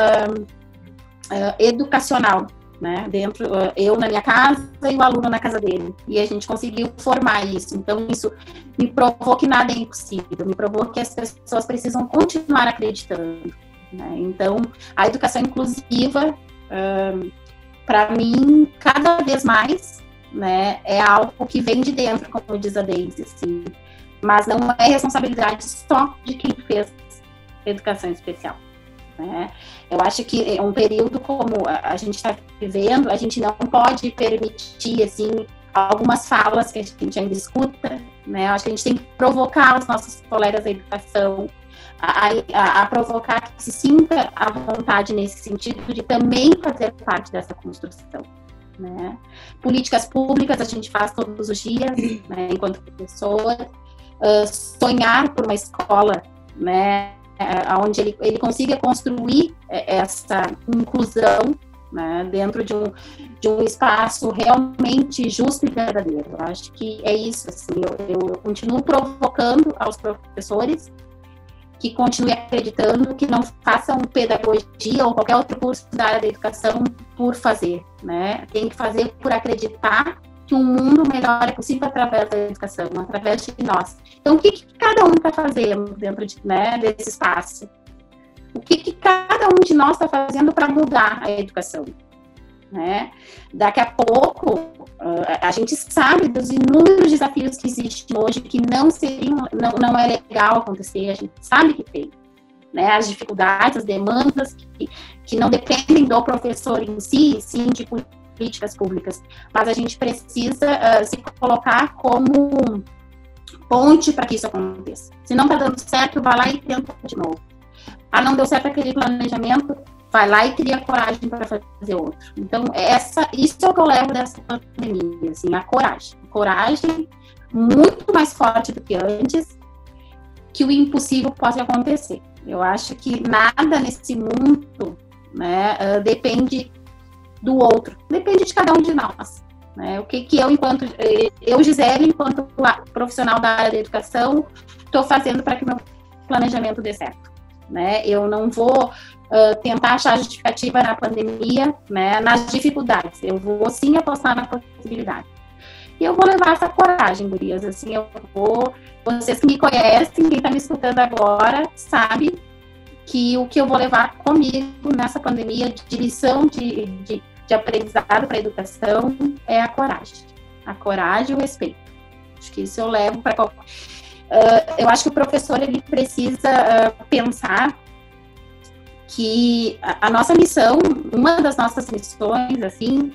S4: educacional, né? Eu na minha casa e o aluno na casa dele, e a gente conseguiu formar isso. Então isso me provou que nada é impossível, me provou que as pessoas precisam continuar acreditando, né? Então a educação inclusiva, para mim, cada vez mais, né, é algo que vem de dentro, como diz a Deise, assim, mas não é responsabilidade só de quem fez educação especial. né? Eu acho que um período como a gente está vivendo, a gente não pode permitir, assim, algumas falas que a gente ainda escuta, né? Eu acho que a gente tem que provocar os nossos colegas da educação a provocar que se sinta à vontade nesse sentido de também fazer parte dessa construção, né? Políticas públicas a gente faz todos os dias, né, enquanto professor, sonhar por uma escola, né, onde ele consiga construir essa inclusão, né, dentro de um espaço realmente justo e verdadeiro. Eu acho que é isso, assim, eu continuo provocando aos professores que continuem acreditando, que não façam pedagogia ou qualquer outro curso da área da educação por fazer, né? Tem que fazer por acreditar que um mundo melhor é possível através da educação, através de nós. Então, o que cada um está fazendo dentro desse espaço? O que cada um de nós está fazendo para mudar a educação? Né? Daqui a pouco, a gente sabe dos inúmeros desafios que existem hoje que não é legal acontecer, a gente sabe que tem, né? As dificuldades, as demandas que não dependem do professor em si, sim, de políticas públicas, mas a gente precisa se colocar como ponte para que isso aconteça. Se não está dando certo, vai lá e tenta de novo. Não deu certo aquele planejamento, vai lá e cria coragem para fazer outro. Então, isso é o que eu levo dessa pandemia, assim, a coragem. Coragem muito mais forte do que antes, que o impossível possa acontecer. Eu acho que nada nesse mundo, né, depende do outro. Depende de cada um de nós. Né? O que eu, Gisele, enquanto profissional da área da educação, estou fazendo para que meu planejamento dê certo. Né? Eu não vou tentar achar justificativa na pandemia, né, nas dificuldades. Eu vou sim apostar na possibilidade. E eu vou levar essa coragem, gurias. Assim, vocês que me conhecem, quem está me escutando agora, sabe que o que eu vou levar comigo nessa pandemia de lição de aprendizado para a educação é a coragem. A coragem e o respeito. Acho que isso eu levo para qualquer... eu acho que o professor ele precisa pensar que a nossa missão, uma das nossas missões, assim,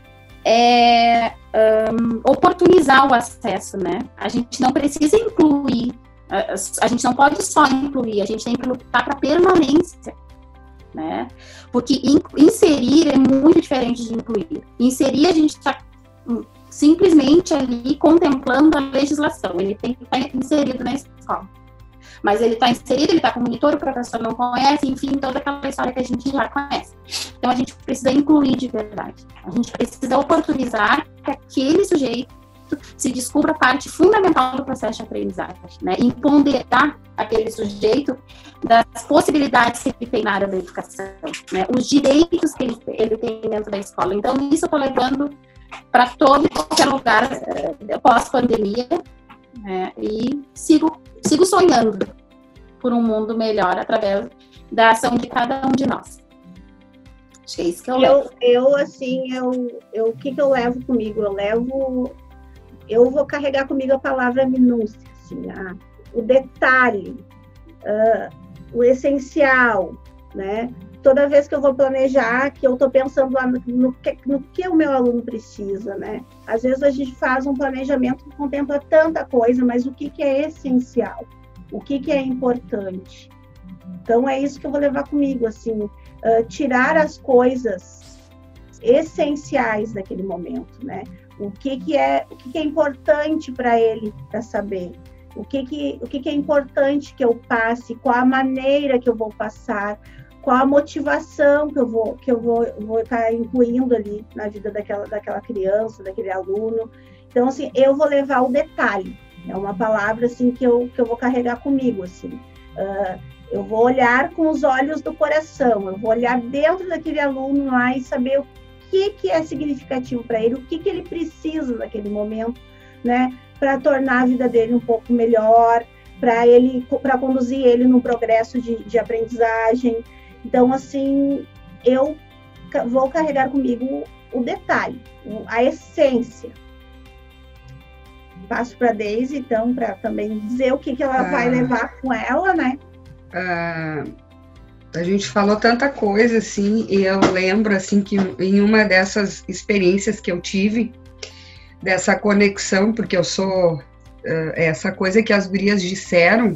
S4: é oportunizar o acesso, né? A gente não precisa incluir, a gente não pode só incluir, a gente tem que lutar para permanência, né? Porque inserir é muito diferente de incluir. Inserir, a gente está simplesmente ali contemplando a legislação, ele tem que estar inserido na escola. Mas ele está inserido, ele está com monitor, o professor não conhece, enfim, toda aquela história que a gente já conhece. Então, a gente precisa incluir de verdade. A gente precisa oportunizar que aquele sujeito se descubra parte fundamental do processo de aprendizagem, né? Empoderar aquele sujeito das possibilidades que ele tem na área da educação, né? Os direitos que ele tem dentro da escola. Então, isso eu estou levando para todo e qualquer lugar pós-pandemia, né? E sigo sonhando por um mundo melhor através da ação de cada um de nós. Acho que é isso que eu levo.
S2: O que eu levo comigo? Eu vou carregar comigo a palavra minúcia, assim, o detalhe, o essencial, né? Toda vez que eu vou planejar, que eu estou pensando lá no que o meu aluno precisa, né? Às vezes a gente faz um planejamento que contempla tanta coisa, mas o que é essencial? O que é importante? Então, é isso que eu vou levar comigo, assim, tirar as coisas essenciais daquele momento, né? O que é importante para ele, para saber? O que é importante que eu passe? Qual a maneira que eu vou passar? Qual a motivação que eu vou estar incluindo ali na vida daquela criança, daquele aluno? Então, assim, eu vou levar o detalhe. É uma palavra, assim, que eu vou carregar comigo, assim. Eu vou olhar com os olhos do coração, eu vou olhar dentro daquele aluno lá e saber o que é significativo para ele, o que ele precisa naquele momento, né? Para tornar a vida dele um pouco melhor, para conduzir ele num progresso de aprendizagem. Então, assim, eu vou carregar comigo o detalhe, a essência. Passo para a Deise, então, para também dizer o que ela vai levar com ela, né?
S3: A gente falou tanta coisa, assim, e eu lembro, assim, que em uma dessas experiências que eu tive, dessa conexão, porque eu sou essa coisa que as gurias disseram,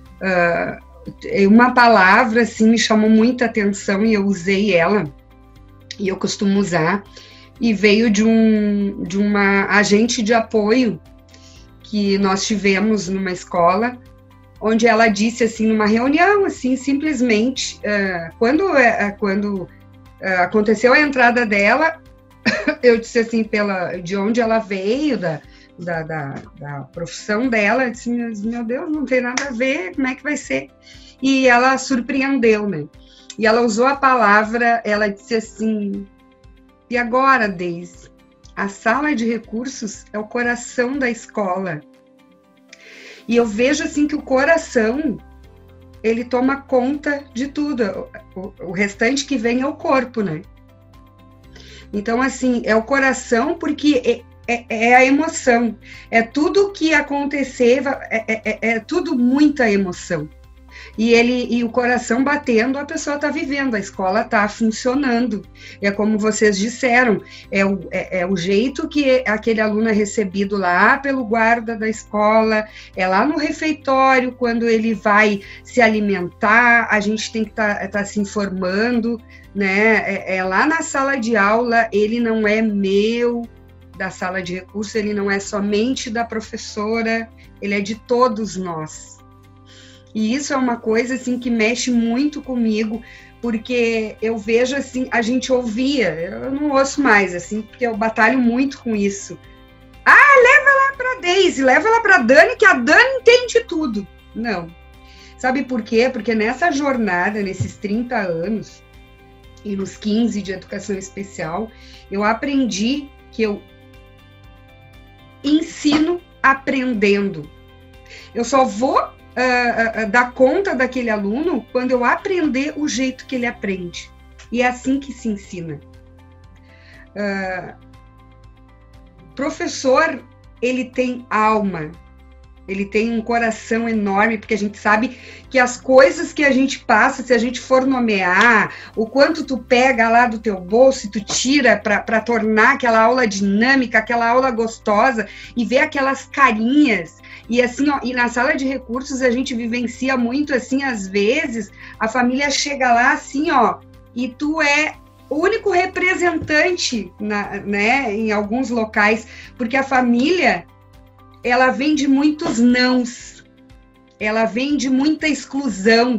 S3: uma palavra, assim, me chamou muita atenção e eu usei ela, e eu costumo usar, e veio de uma agente de apoio que nós tivemos numa escola, onde ela disse, assim, numa reunião, assim, simplesmente, quando aconteceu a entrada dela, eu disse, assim, de onde ela veio, da profissão dela, eu disse, meu Deus, não tem nada a ver, como é que vai ser? E ela surpreendeu, né? E ela usou a palavra, ela disse assim, e agora, Deise, a sala de recursos é o coração da escola. E eu vejo, assim, que o coração, ele toma conta de tudo. O restante que vem é o corpo, né? Então, assim, é o coração porque é a emoção. É tudo que acontecer, é tudo muita emoção. E o coração batendo, a pessoa está vivendo, a escola está funcionando. É como vocês disseram, é o jeito que aquele aluno é recebido lá pelo guarda da escola, é lá no refeitório, quando ele vai se alimentar, a gente tem que tá se informando, né? É lá na sala de aula, ele não é meu, da sala de recursos, ele não é somente da professora, ele é de todos nós. E isso é uma coisa, assim, que mexe muito comigo, porque eu vejo, assim, a gente ouvia, eu não ouço mais, assim, porque eu batalho muito com isso. Leva lá pra Deise, leva lá pra Dani, que a Dani entende tudo. Não. Sabe por quê? Porque nessa jornada, nesses 30 anos, e nos 15 de educação especial, eu aprendi que eu ensino aprendendo. Eu só vou dar conta daquele aluno quando eu aprender o jeito que ele aprende. E é assim que se ensina. Professor, ele tem alma, ele tem um coração enorme, porque a gente sabe que as coisas que a gente passa, se a gente for nomear, o quanto tu pega lá do teu bolso e tu tira para tornar aquela aula dinâmica, aquela aula gostosa, e ver aquelas carinhas. E assim, ó, e na sala de recursos a gente vivencia muito, assim, às vezes, a família chega lá, assim, ó, e tu é o único representante, né, em alguns locais, porque a família, ela vem de muitos nãos, ela vem de muita exclusão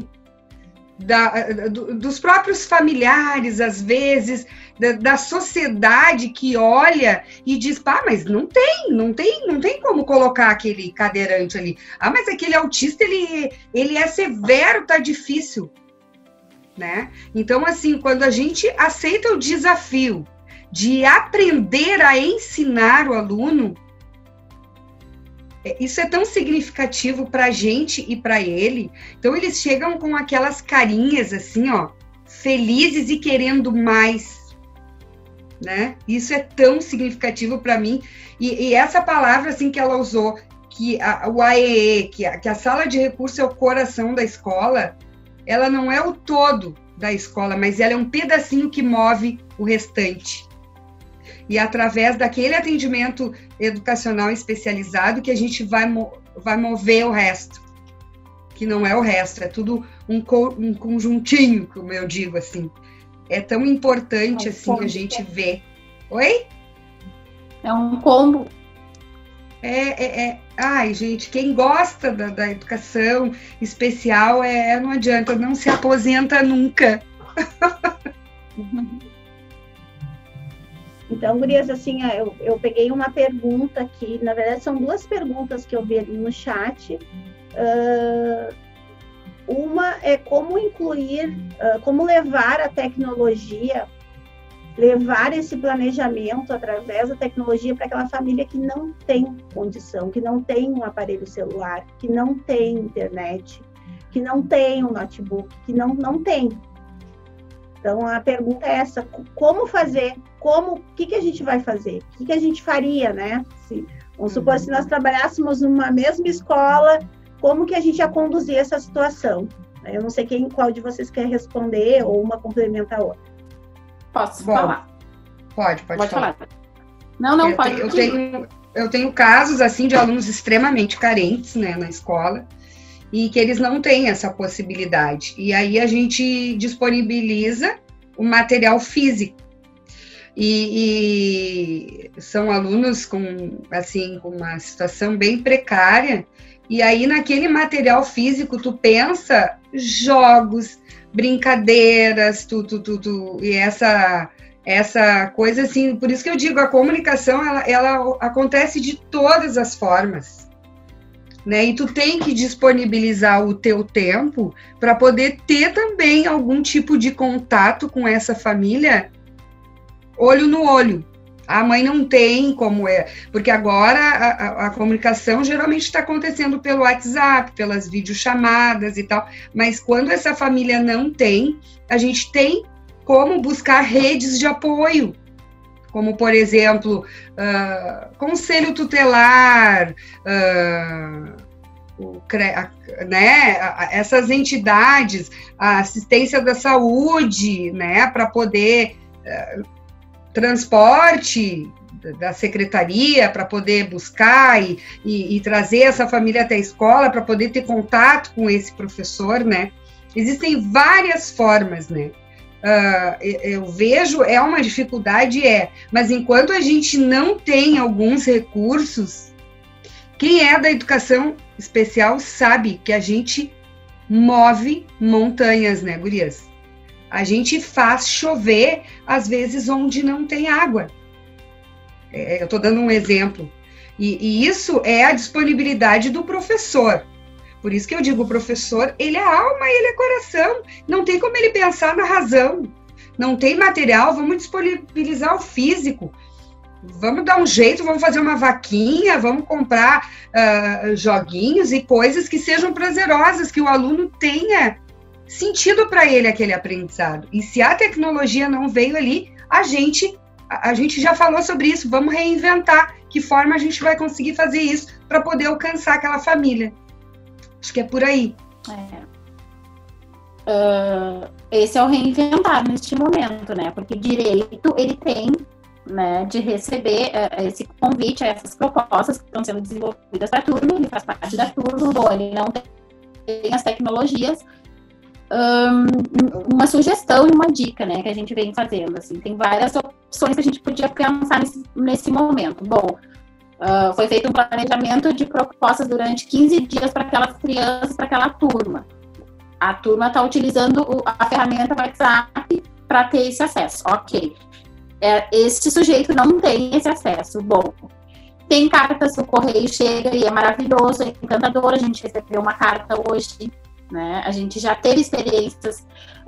S3: dos próprios familiares, às vezes, da sociedade que olha e diz, mas não tem como colocar aquele cadeirante ali. Mas aquele autista, ele é severo, tá difícil, né? Então, assim, quando a gente aceita o desafio de aprender a ensinar o aluno, isso é tão significativo para a gente e para ele. Então, eles chegam com aquelas carinhas, assim, ó, felizes e querendo mais, né? Isso é tão significativo para mim. E essa palavra, assim, que ela usou, que o AEE, que a sala de recursos é o coração da escola, ela não é o todo da escola, mas ela é um pedacinho que move o restante. E através daquele atendimento educacional especializado que a gente vai mover o resto. Que não é o resto, é tudo um conjuntinho, como eu digo, assim. É tão importante, assim, a gente ver. Oi?
S4: É um combo.
S3: Ai, gente, quem gosta da educação especial, não adianta, não se aposenta nunca.
S2: Então, gurias, assim, eu peguei uma pergunta aqui, na verdade são duas perguntas que eu vi ali no chat. Uma é como incluir, como levar a tecnologia, levar esse planejamento através da tecnologia para aquela família que não tem condição, que não tem um aparelho celular, que não tem internet, que não tem um notebook, que não tem. Então, a pergunta é essa, como fazer, o que a gente vai fazer? O que a gente faria, né? Vamos supor, se nós trabalhássemos numa mesma escola, como que a gente ia conduzir essa situação? Eu não sei qual de vocês quer responder ou uma complementa a outra.
S4: Posso falar?
S3: Pode falar.
S4: Não, pode.
S3: Eu tenho casos, assim, de alunos extremamente carentes, né, na escola, e que eles não têm essa possibilidade. E aí a gente disponibiliza o material físico. E são alunos com uma situação bem precária, e aí naquele material físico tu pensa jogos, brincadeiras, e essa coisa assim, por isso que eu digo, a comunicação ela acontece de todas as formas, né? E tu tem que disponibilizar o teu tempo para poder ter também algum tipo de contato com essa família, olho no olho. A mãe não tem como porque agora a comunicação geralmente está acontecendo pelo WhatsApp, pelas videochamadas e tal, mas quando essa família não tem, a gente tem como buscar redes de apoio, como, por exemplo, conselho tutelar, né, essas entidades, a assistência da saúde, né, para poder transporte da secretaria, para poder buscar e trazer essa família até a escola, para poder ter contato com esse professor, né? Existem várias formas, né? Eu vejo, é uma dificuldade, mas enquanto a gente não tem alguns recursos, quem é da educação especial sabe que a gente move montanhas, né, gurias? A gente faz chover, às vezes, onde não tem água. Eu estou dando um exemplo. E isso é a disponibilidade do professor. Por isso que eu digo, o professor, ele é alma e ele é coração. Não tem como ele pensar na razão. Não tem material, vamos disponibilizar o físico. Vamos dar um jeito, vamos fazer uma vaquinha, vamos comprar joguinhos e coisas que sejam prazerosas, que o aluno tenha sentido para ele aquele aprendizado. E se a tecnologia não veio ali, a gente já falou sobre isso, vamos reinventar que forma a gente vai conseguir fazer isso para poder alcançar aquela família. Acho que é por aí.
S4: Esse é o reinventar neste momento, né? Porque direito ele tem, né, de receber esse convite, essas propostas que estão sendo desenvolvidas para a turma, ele faz parte da turma, ele não tem as tecnologias. Uma sugestão e uma dica, né, que a gente vem fazendo, assim, tem várias opções que a gente podia pensar nesse momento. Bom, foi feito um planejamento de propostas durante 15 dias para aquelas crianças, para aquela turma. A turma está utilizando a ferramenta WhatsApp para ter esse acesso, ok. Este sujeito não tem esse acesso. Bom, tem cartas, o correio chega e é maravilhoso, é encantador. A gente recebeu uma carta hoje, né? A gente já teve experiências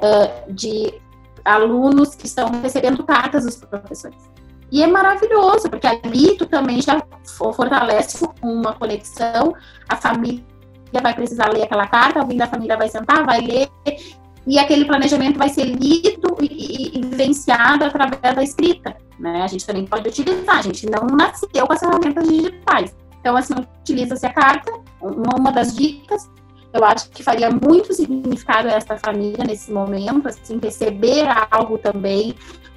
S4: de alunos que estão recebendo cartas dos professores. E é maravilhoso, porque ali tu também já fortalece uma conexão, a família vai precisar ler aquela carta, alguém da família vai sentar, vai ler, e aquele planejamento vai ser lido e vivenciado através da escrita, né? A gente também pode utilizar, a gente não nasceu com as ferramentas digitais. Então, assim, utiliza-se a carta, uma das dicas. Eu acho que faria muito significado essa família nesse momento, assim, receber algo também,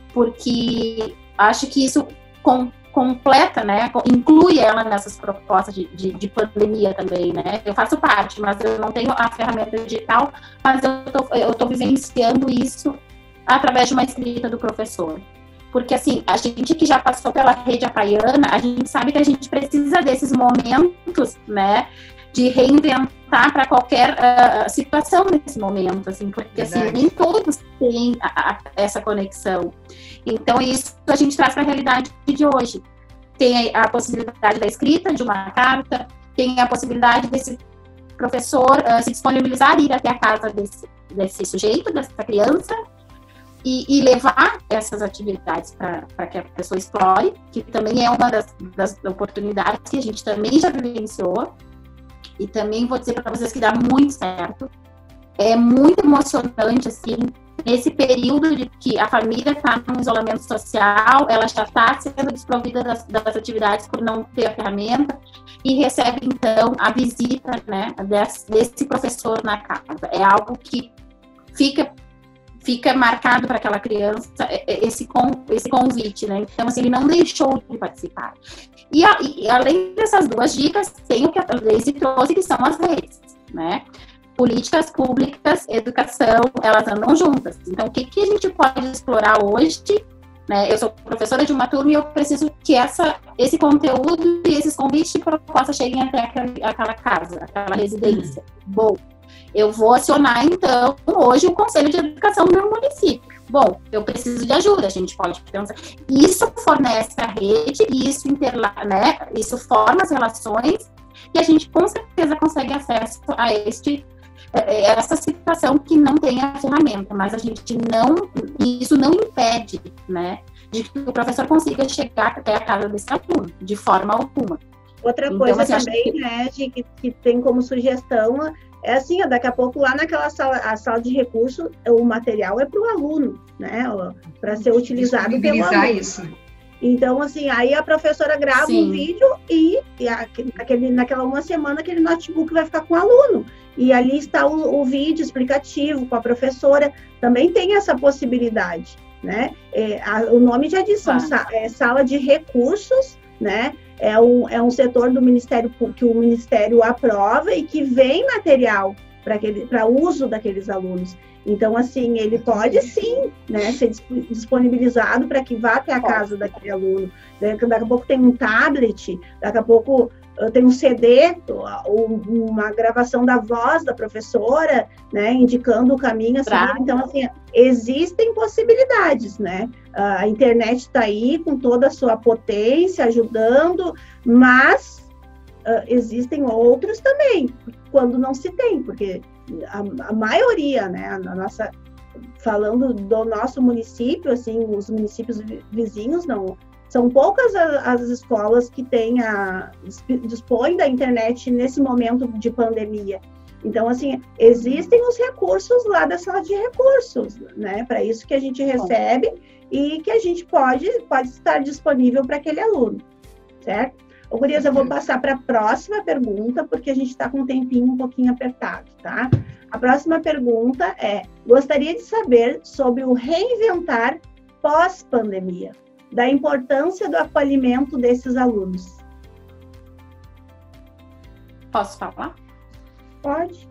S4: porque acho que isso completa, né, inclui ela nessas propostas de pandemia também, né? Eu faço parte, mas eu não tenho a ferramenta digital, mas eu tô vivenciando isso através de uma escrita do professor. Porque, assim, a gente que já passou pela rede apaiana, a gente sabe que a gente precisa desses momentos, né, de reinventar para qualquer situação nesse momento, assim, porque assim, nem todos têm essa conexão. Então, isso a gente traz para a realidade de hoje. Tem a possibilidade da escrita de uma carta, tem a possibilidade desse professor se disponibilizar, ir até a casa desse sujeito, dessa criança, e levar essas atividades para que a pessoa explore, que também é uma das oportunidades que a gente também já vivenciou. E também vou dizer para vocês que dá muito certo. É muito emocionante, assim, nesse período de que a família está no isolamento social, ela já está sendo desprovida das atividades por não ter a ferramenta e recebe, então, a visita, né, desse professor na casa. É algo que fica marcado para aquela criança esse convite, né? Então, assim, ele não deixou de participar. E além dessas duas dicas, tem o que a Daisy trouxe, que são as redes, né? Políticas públicas, educação, elas andam juntas. Então, o que a gente pode explorar hoje, né? Eu sou professora de uma turma e eu preciso que esse conteúdo e esses convites de proposta cheguem até aquela casa, aquela residência. Bom, eu vou acionar, então, hoje o Conselho de Educação do meu município. Bom, eu preciso de ajuda, a gente pode pensar. Isso fornece a rede, e isso, né? Isso forma as relações, e a gente, com certeza, consegue acesso a essa situação que não tem a ferramenta, mas isso não impede, né, de que o professor consiga chegar até a casa desse aluno, de forma alguma.
S2: Outra coisa também, né, que tem como sugestão, é assim, daqui a pouco lá naquela sala de recurso, o material é para o aluno, né, para ser utilizado pelo aluno. Isso. Então, assim, aí a professora grava um vídeo e naquela uma semana aquele notebook vai ficar com o aluno. E ali está o vídeo explicativo com a professora. Também tem essa possibilidade, né? O nome já diz, sala de recursos, né? É um setor do Ministério que o Ministério aprova e que vem material para uso daqueles alunos. Então, assim, ele pode sim, né, ser disponibilizado para que vá até a casa daquele aluno. Daqui a pouco tem um tablet, daqui a pouco tem um CD, uma gravação da voz da professora, né, indicando o caminho a seguir. Então, assim, existem possibilidades, né? A internet está aí com toda a sua potência, ajudando, mas existem outros também, quando não se tem, porque a maioria, né, falando do nosso município, assim, os municípios vizinhos, não, são poucas as escolas que dispõem da internet nesse momento de pandemia. Então, assim, existem os recursos lá da sala de recursos, né, para isso que a gente recebe e que a gente pode estar disponível para aquele aluno, certo? Ô, gurias, eu vou passar para a próxima pergunta, porque a gente está com um tempinho um pouquinho apertado, tá? A próxima pergunta é: gostaria de saber sobre o reinventar pós-pandemia, da importância do acolhimento desses alunos.
S4: Posso falar?
S2: Pode.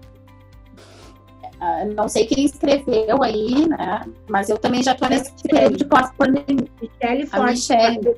S4: Não sei quem escreveu aí, né? Mas eu também já estou nesse período de pós-pandemia.
S2: Michele Fortes.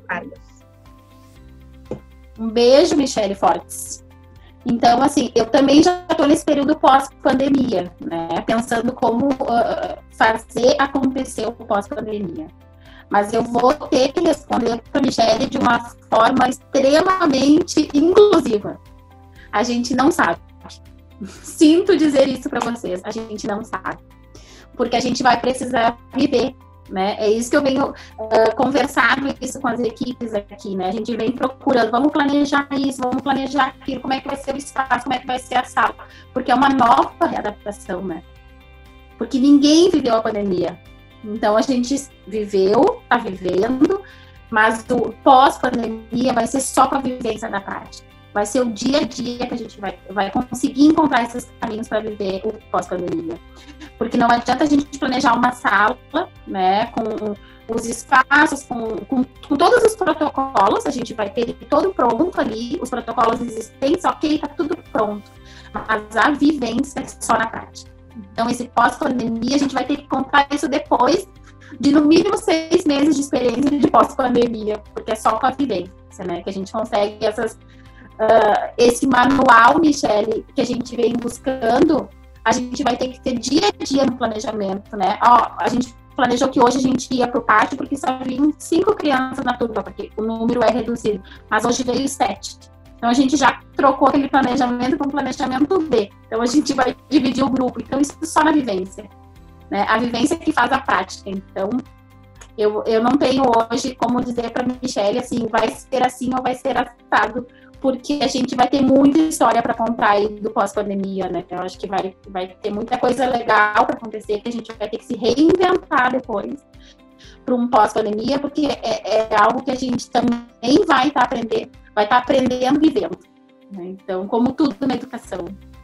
S4: Um beijo, Michele Fortes. Então, assim, eu também já estou nesse período pós-pandemia, né? Pensando como fazer acontecer o pós-pandemia. Mas eu vou ter que responder para a Michele de uma forma extremamente inclusiva. A gente não sabe. Sinto dizer isso para vocês, a gente não sabe. Porque a gente vai precisar viver, né? É isso que eu venho conversando isso com as equipes aqui, né? A gente vem procurando, vamos planejar isso, vamos planejar aquilo, como é que vai ser o espaço, como é que vai ser a sala. Porque é uma nova readaptação, né? Porque ninguém viveu a pandemia. Então, a gente viveu, está vivendo, mas o pós-pandemia vai ser só com a vivência da prática. Vai ser o dia a dia que a gente vai conseguir encontrar esses caminhos para viver o pós-pandemia. Porque não adianta a gente planejar uma sala, né, com os espaços, com todos os protocolos, a gente vai ter todo pronto ali, os protocolos existentes, ok, está tudo pronto. Mas a vivência é só na prática. Então, esse pós-pandemia, a gente vai ter que contar isso depois de, no mínimo, 6 meses de experiência de pós-pandemia, porque é só com a vivência, né, que a gente consegue esse manual, Michele, que a gente vem buscando, a gente vai ter que ter dia a dia no planejamento, né? A gente planejou que hoje a gente ia para o pátio porque só vinham 5 crianças na turma, porque o número é reduzido, mas hoje veio 7. Então, a gente já trocou aquele planejamento para um planejamento B. Então, a gente vai dividir o grupo. Então, isso só na vivência, né? A vivência que faz a prática. Então, eu não tenho hoje como dizer para a Michele, assim, vai ser assim ou vai ser assado porque a gente vai ter muita história para contar aí do pós-pandemia, né? Eu acho que vai ter muita coisa legal para acontecer, que a gente vai ter que se reinventar depois para um pós-pandemia, porque é algo que a gente também vai estar aprendendo vivendo, né? Então, como tudo na educação.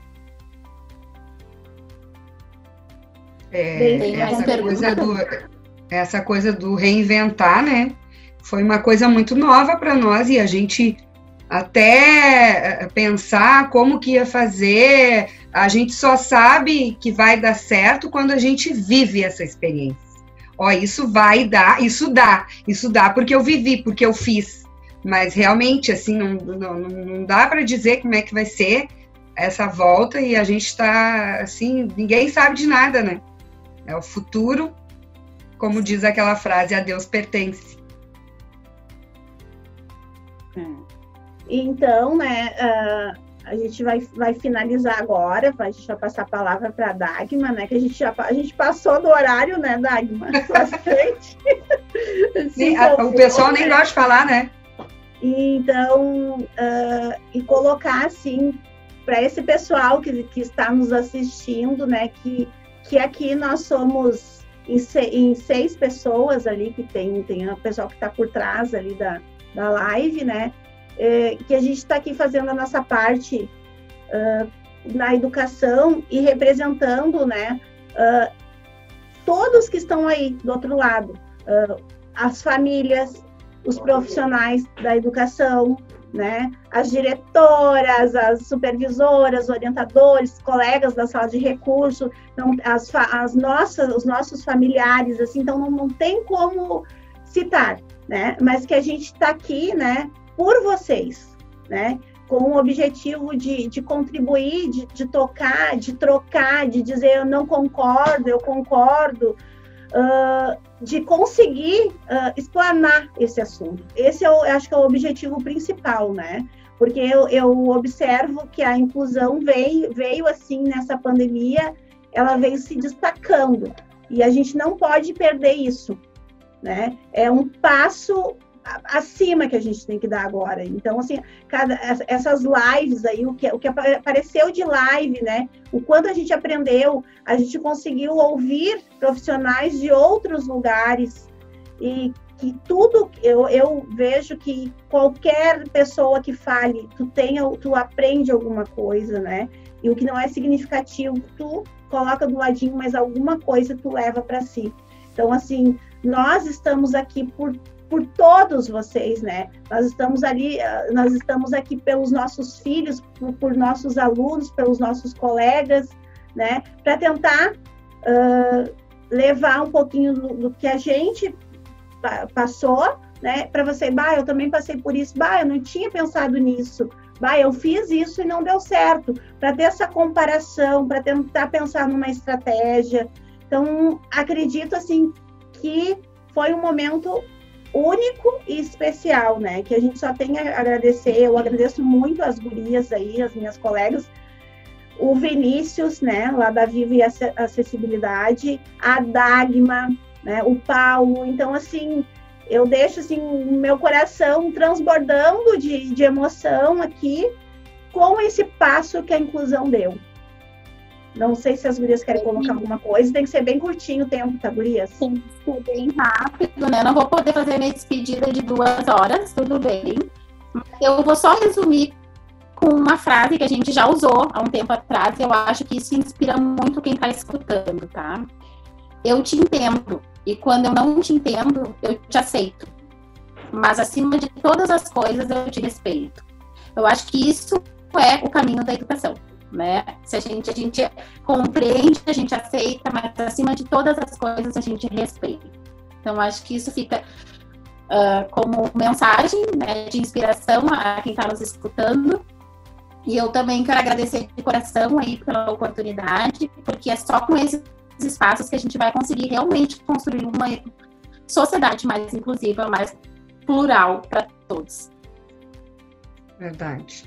S3: Essa coisa do reinventar, né? Foi uma coisa muito nova para nós, e a gente até pensar como que ia fazer, a gente só sabe que vai dar certo quando a gente vive essa experiência. Ó, isso vai dar, isso dá porque eu vivi, porque eu fiz. Mas realmente, assim, não dá para dizer como é que vai ser essa volta, e a gente está, assim, ninguém sabe de nada, né? É o futuro, como diz aquela frase, a Deus pertence.
S2: Então, né, a gente vai finalizar agora, a gente vai passar a palavra para a Dagmar, né, que a gente passou do horário, né, Dagmar, bastante.
S3: Sim, o pessoal nem gosta de falar, né?
S2: Então, e colocar, assim, para esse pessoal que está nos assistindo, né, que aqui nós somos em 6 pessoas ali, que tem o pessoal que está por trás ali da live, né, que a gente está aqui fazendo a nossa parte na educação e representando, né, todos que estão aí do outro lado, as famílias, os profissionais da educação, né, as diretoras, as supervisoras, orientadores, colegas da sala de recurso, então, os nossos familiares, assim, então não tem como citar, né, mas que a gente está aqui, né, por vocês, né, com o objetivo de contribuir, de tocar, de trocar, de dizer eu não concordo, eu concordo, de conseguir explanar esse assunto. Esse eu acho que é o objetivo principal, né? Porque eu observo que a inclusão veio assim nessa pandemia, ela veio se destacando, e a gente não pode perder isso, né? É um passo acima que a gente tem que dar agora. Então, assim, essas lives aí, o que apareceu de live, né? O quanto a gente aprendeu, a gente conseguiu ouvir profissionais de outros lugares, e que tudo, eu vejo que qualquer pessoa que fale, tu aprende alguma coisa, né? E o que não é significativo, tu coloca do ladinho, mas alguma coisa tu leva para si. Então, assim, nós estamos aqui por todos vocês, né? Nós estamos aqui pelos nossos filhos, por nossos alunos, pelos nossos colegas, né? Para tentar levar um pouquinho do que a gente passou, né? Para você, eu também passei por isso, eu não tinha pensado nisso, eu fiz isso e não deu certo, para ter essa comparação, para tentar pensar numa estratégia. Então, acredito, assim, que foi um momento único e especial, né, que a gente só tem a agradecer. Eu agradeço muito as gurias aí, as minhas colegas, o Vinícius, né, lá da Viva e Acessibilidade, a Dagmar, né, o Paulo. Então, assim, eu deixo, assim, o meu coração transbordando de emoção aqui com esse passo que a inclusão deu. Não sei se as gurias querem colocar alguma coisa, tem que ser bem curtinho o tempo, tá, gurias?
S4: Tem que ser bem rápido, né? Não vou poder fazer minha despedida de 2 horas, tudo bem. Eu vou só resumir com uma frase que a gente já usou há um tempo atrás. Eu acho que isso inspira muito quem está escutando, tá? Eu te entendo, e quando eu não te entendo, eu te aceito. Mas acima de todas as coisas, eu te respeito. Eu acho que isso é o caminho da educação, né? Se a gente compreende, a gente aceita, mas acima de todas as coisas a gente respeita. Então, acho que isso fica como mensagem, né, de inspiração a quem está nos escutando. E eu também quero agradecer de coração aí pela oportunidade, porque é só com esses espaços que a gente vai conseguir realmente construir uma sociedade mais inclusiva, mais plural para todos.
S3: Verdade.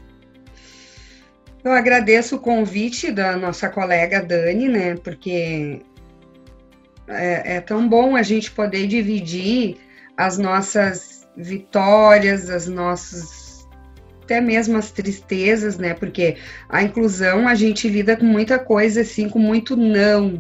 S3: Eu agradeço o convite da nossa colega Dani, né, porque é tão bom a gente poder dividir as nossas vitórias, as nossas até mesmo as tristezas, né? Porque a inclusão, a gente lida com muita coisa, assim, com muito não.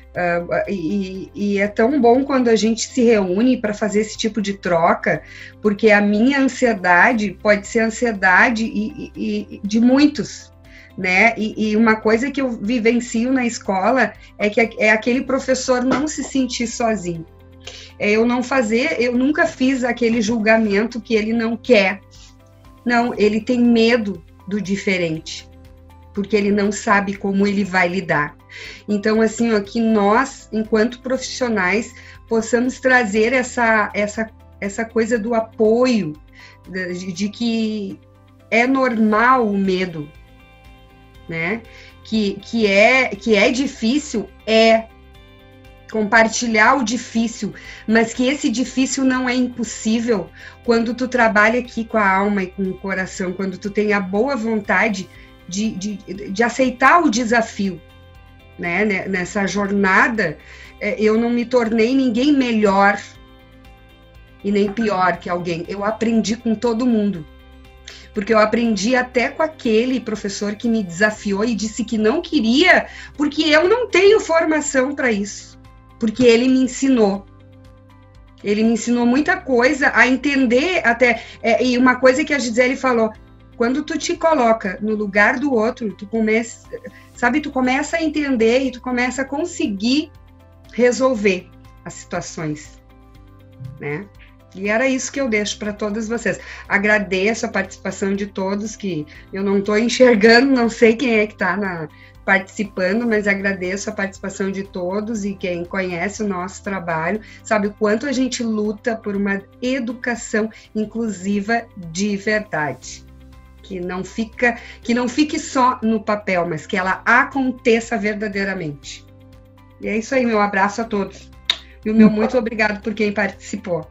S3: E é tão bom quando a gente se reúne para fazer esse tipo de troca, porque a minha ansiedade pode ser ansiedade de muitos, né? E uma coisa que eu vivencio na escola é que é aquele professor não se sentir sozinho. Eu nunca fiz aquele julgamento que ele não quer. Não, ele tem medo do diferente, porque ele não sabe como ele vai lidar. Então, assim, ó, que nós, enquanto profissionais, possamos trazer essa coisa do apoio, de que é normal o medo, né? Que é difícil, compartilhar o difícil, mas que esse difícil não é impossível quando tu trabalha aqui com a alma e com o coração, quando tu tem a boa vontade de aceitar o desafio, né? Nessa jornada, eu não me tornei ninguém melhor e nem pior que alguém, eu aprendi com todo mundo. Porque eu aprendi até com aquele professor que me desafiou e disse que não queria, porque eu não tenho formação para isso. Porque ele me ensinou. Ele me ensinou muita coisa a entender até. E uma coisa que a Gisele falou, quando tu te coloca no lugar do outro, tu começa a entender e tu começa a conseguir resolver as situações, né? E era isso que eu deixo para todas vocês. Agradeço a participação de todos, que eu não estou enxergando, não sei quem é que está participando, mas agradeço a participação de todos, e quem conhece o nosso trabalho sabe o quanto a gente luta por uma educação inclusiva de verdade. Que não fique só no papel, mas que ela aconteça verdadeiramente. E é isso aí, meu abraço a todos. E o meu muito obrigado por quem participou.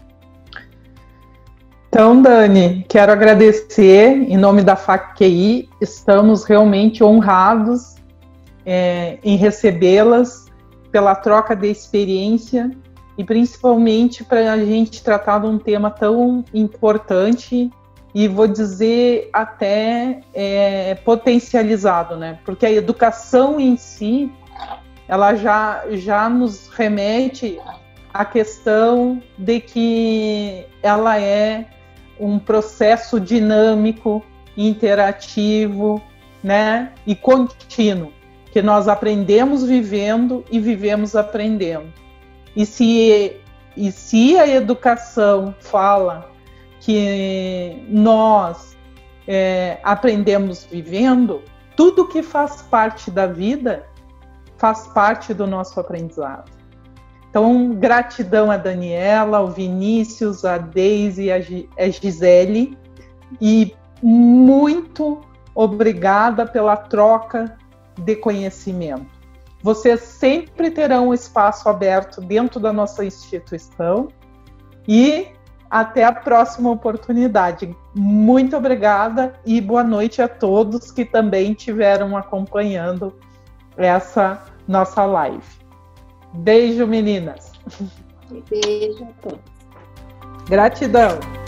S1: Então, Dani, quero agradecer em nome da FACQI, estamos realmente honrados em recebê-las pela troca de experiência e principalmente para a gente tratar de um tema tão importante e vou dizer até potencializado, né? Porque a educação em si, ela já nos remete à questão de que ela é um processo dinâmico, interativo, né, e contínuo, que nós aprendemos vivendo e vivemos aprendendo. E se a educação fala que nós aprendemos vivendo, tudo que faz parte da vida faz parte do nosso aprendizado. Então, gratidão a Daniela, ao Vinícius, a Deise e a Gisele, e muito obrigada pela troca de conhecimento. Vocês sempre terão um espaço aberto dentro da nossa instituição e até a próxima oportunidade. Muito obrigada e boa noite a todos que também estiveram acompanhando essa nossa live. Beijo, meninas.
S4: Beijo a todos.
S1: Gratidão.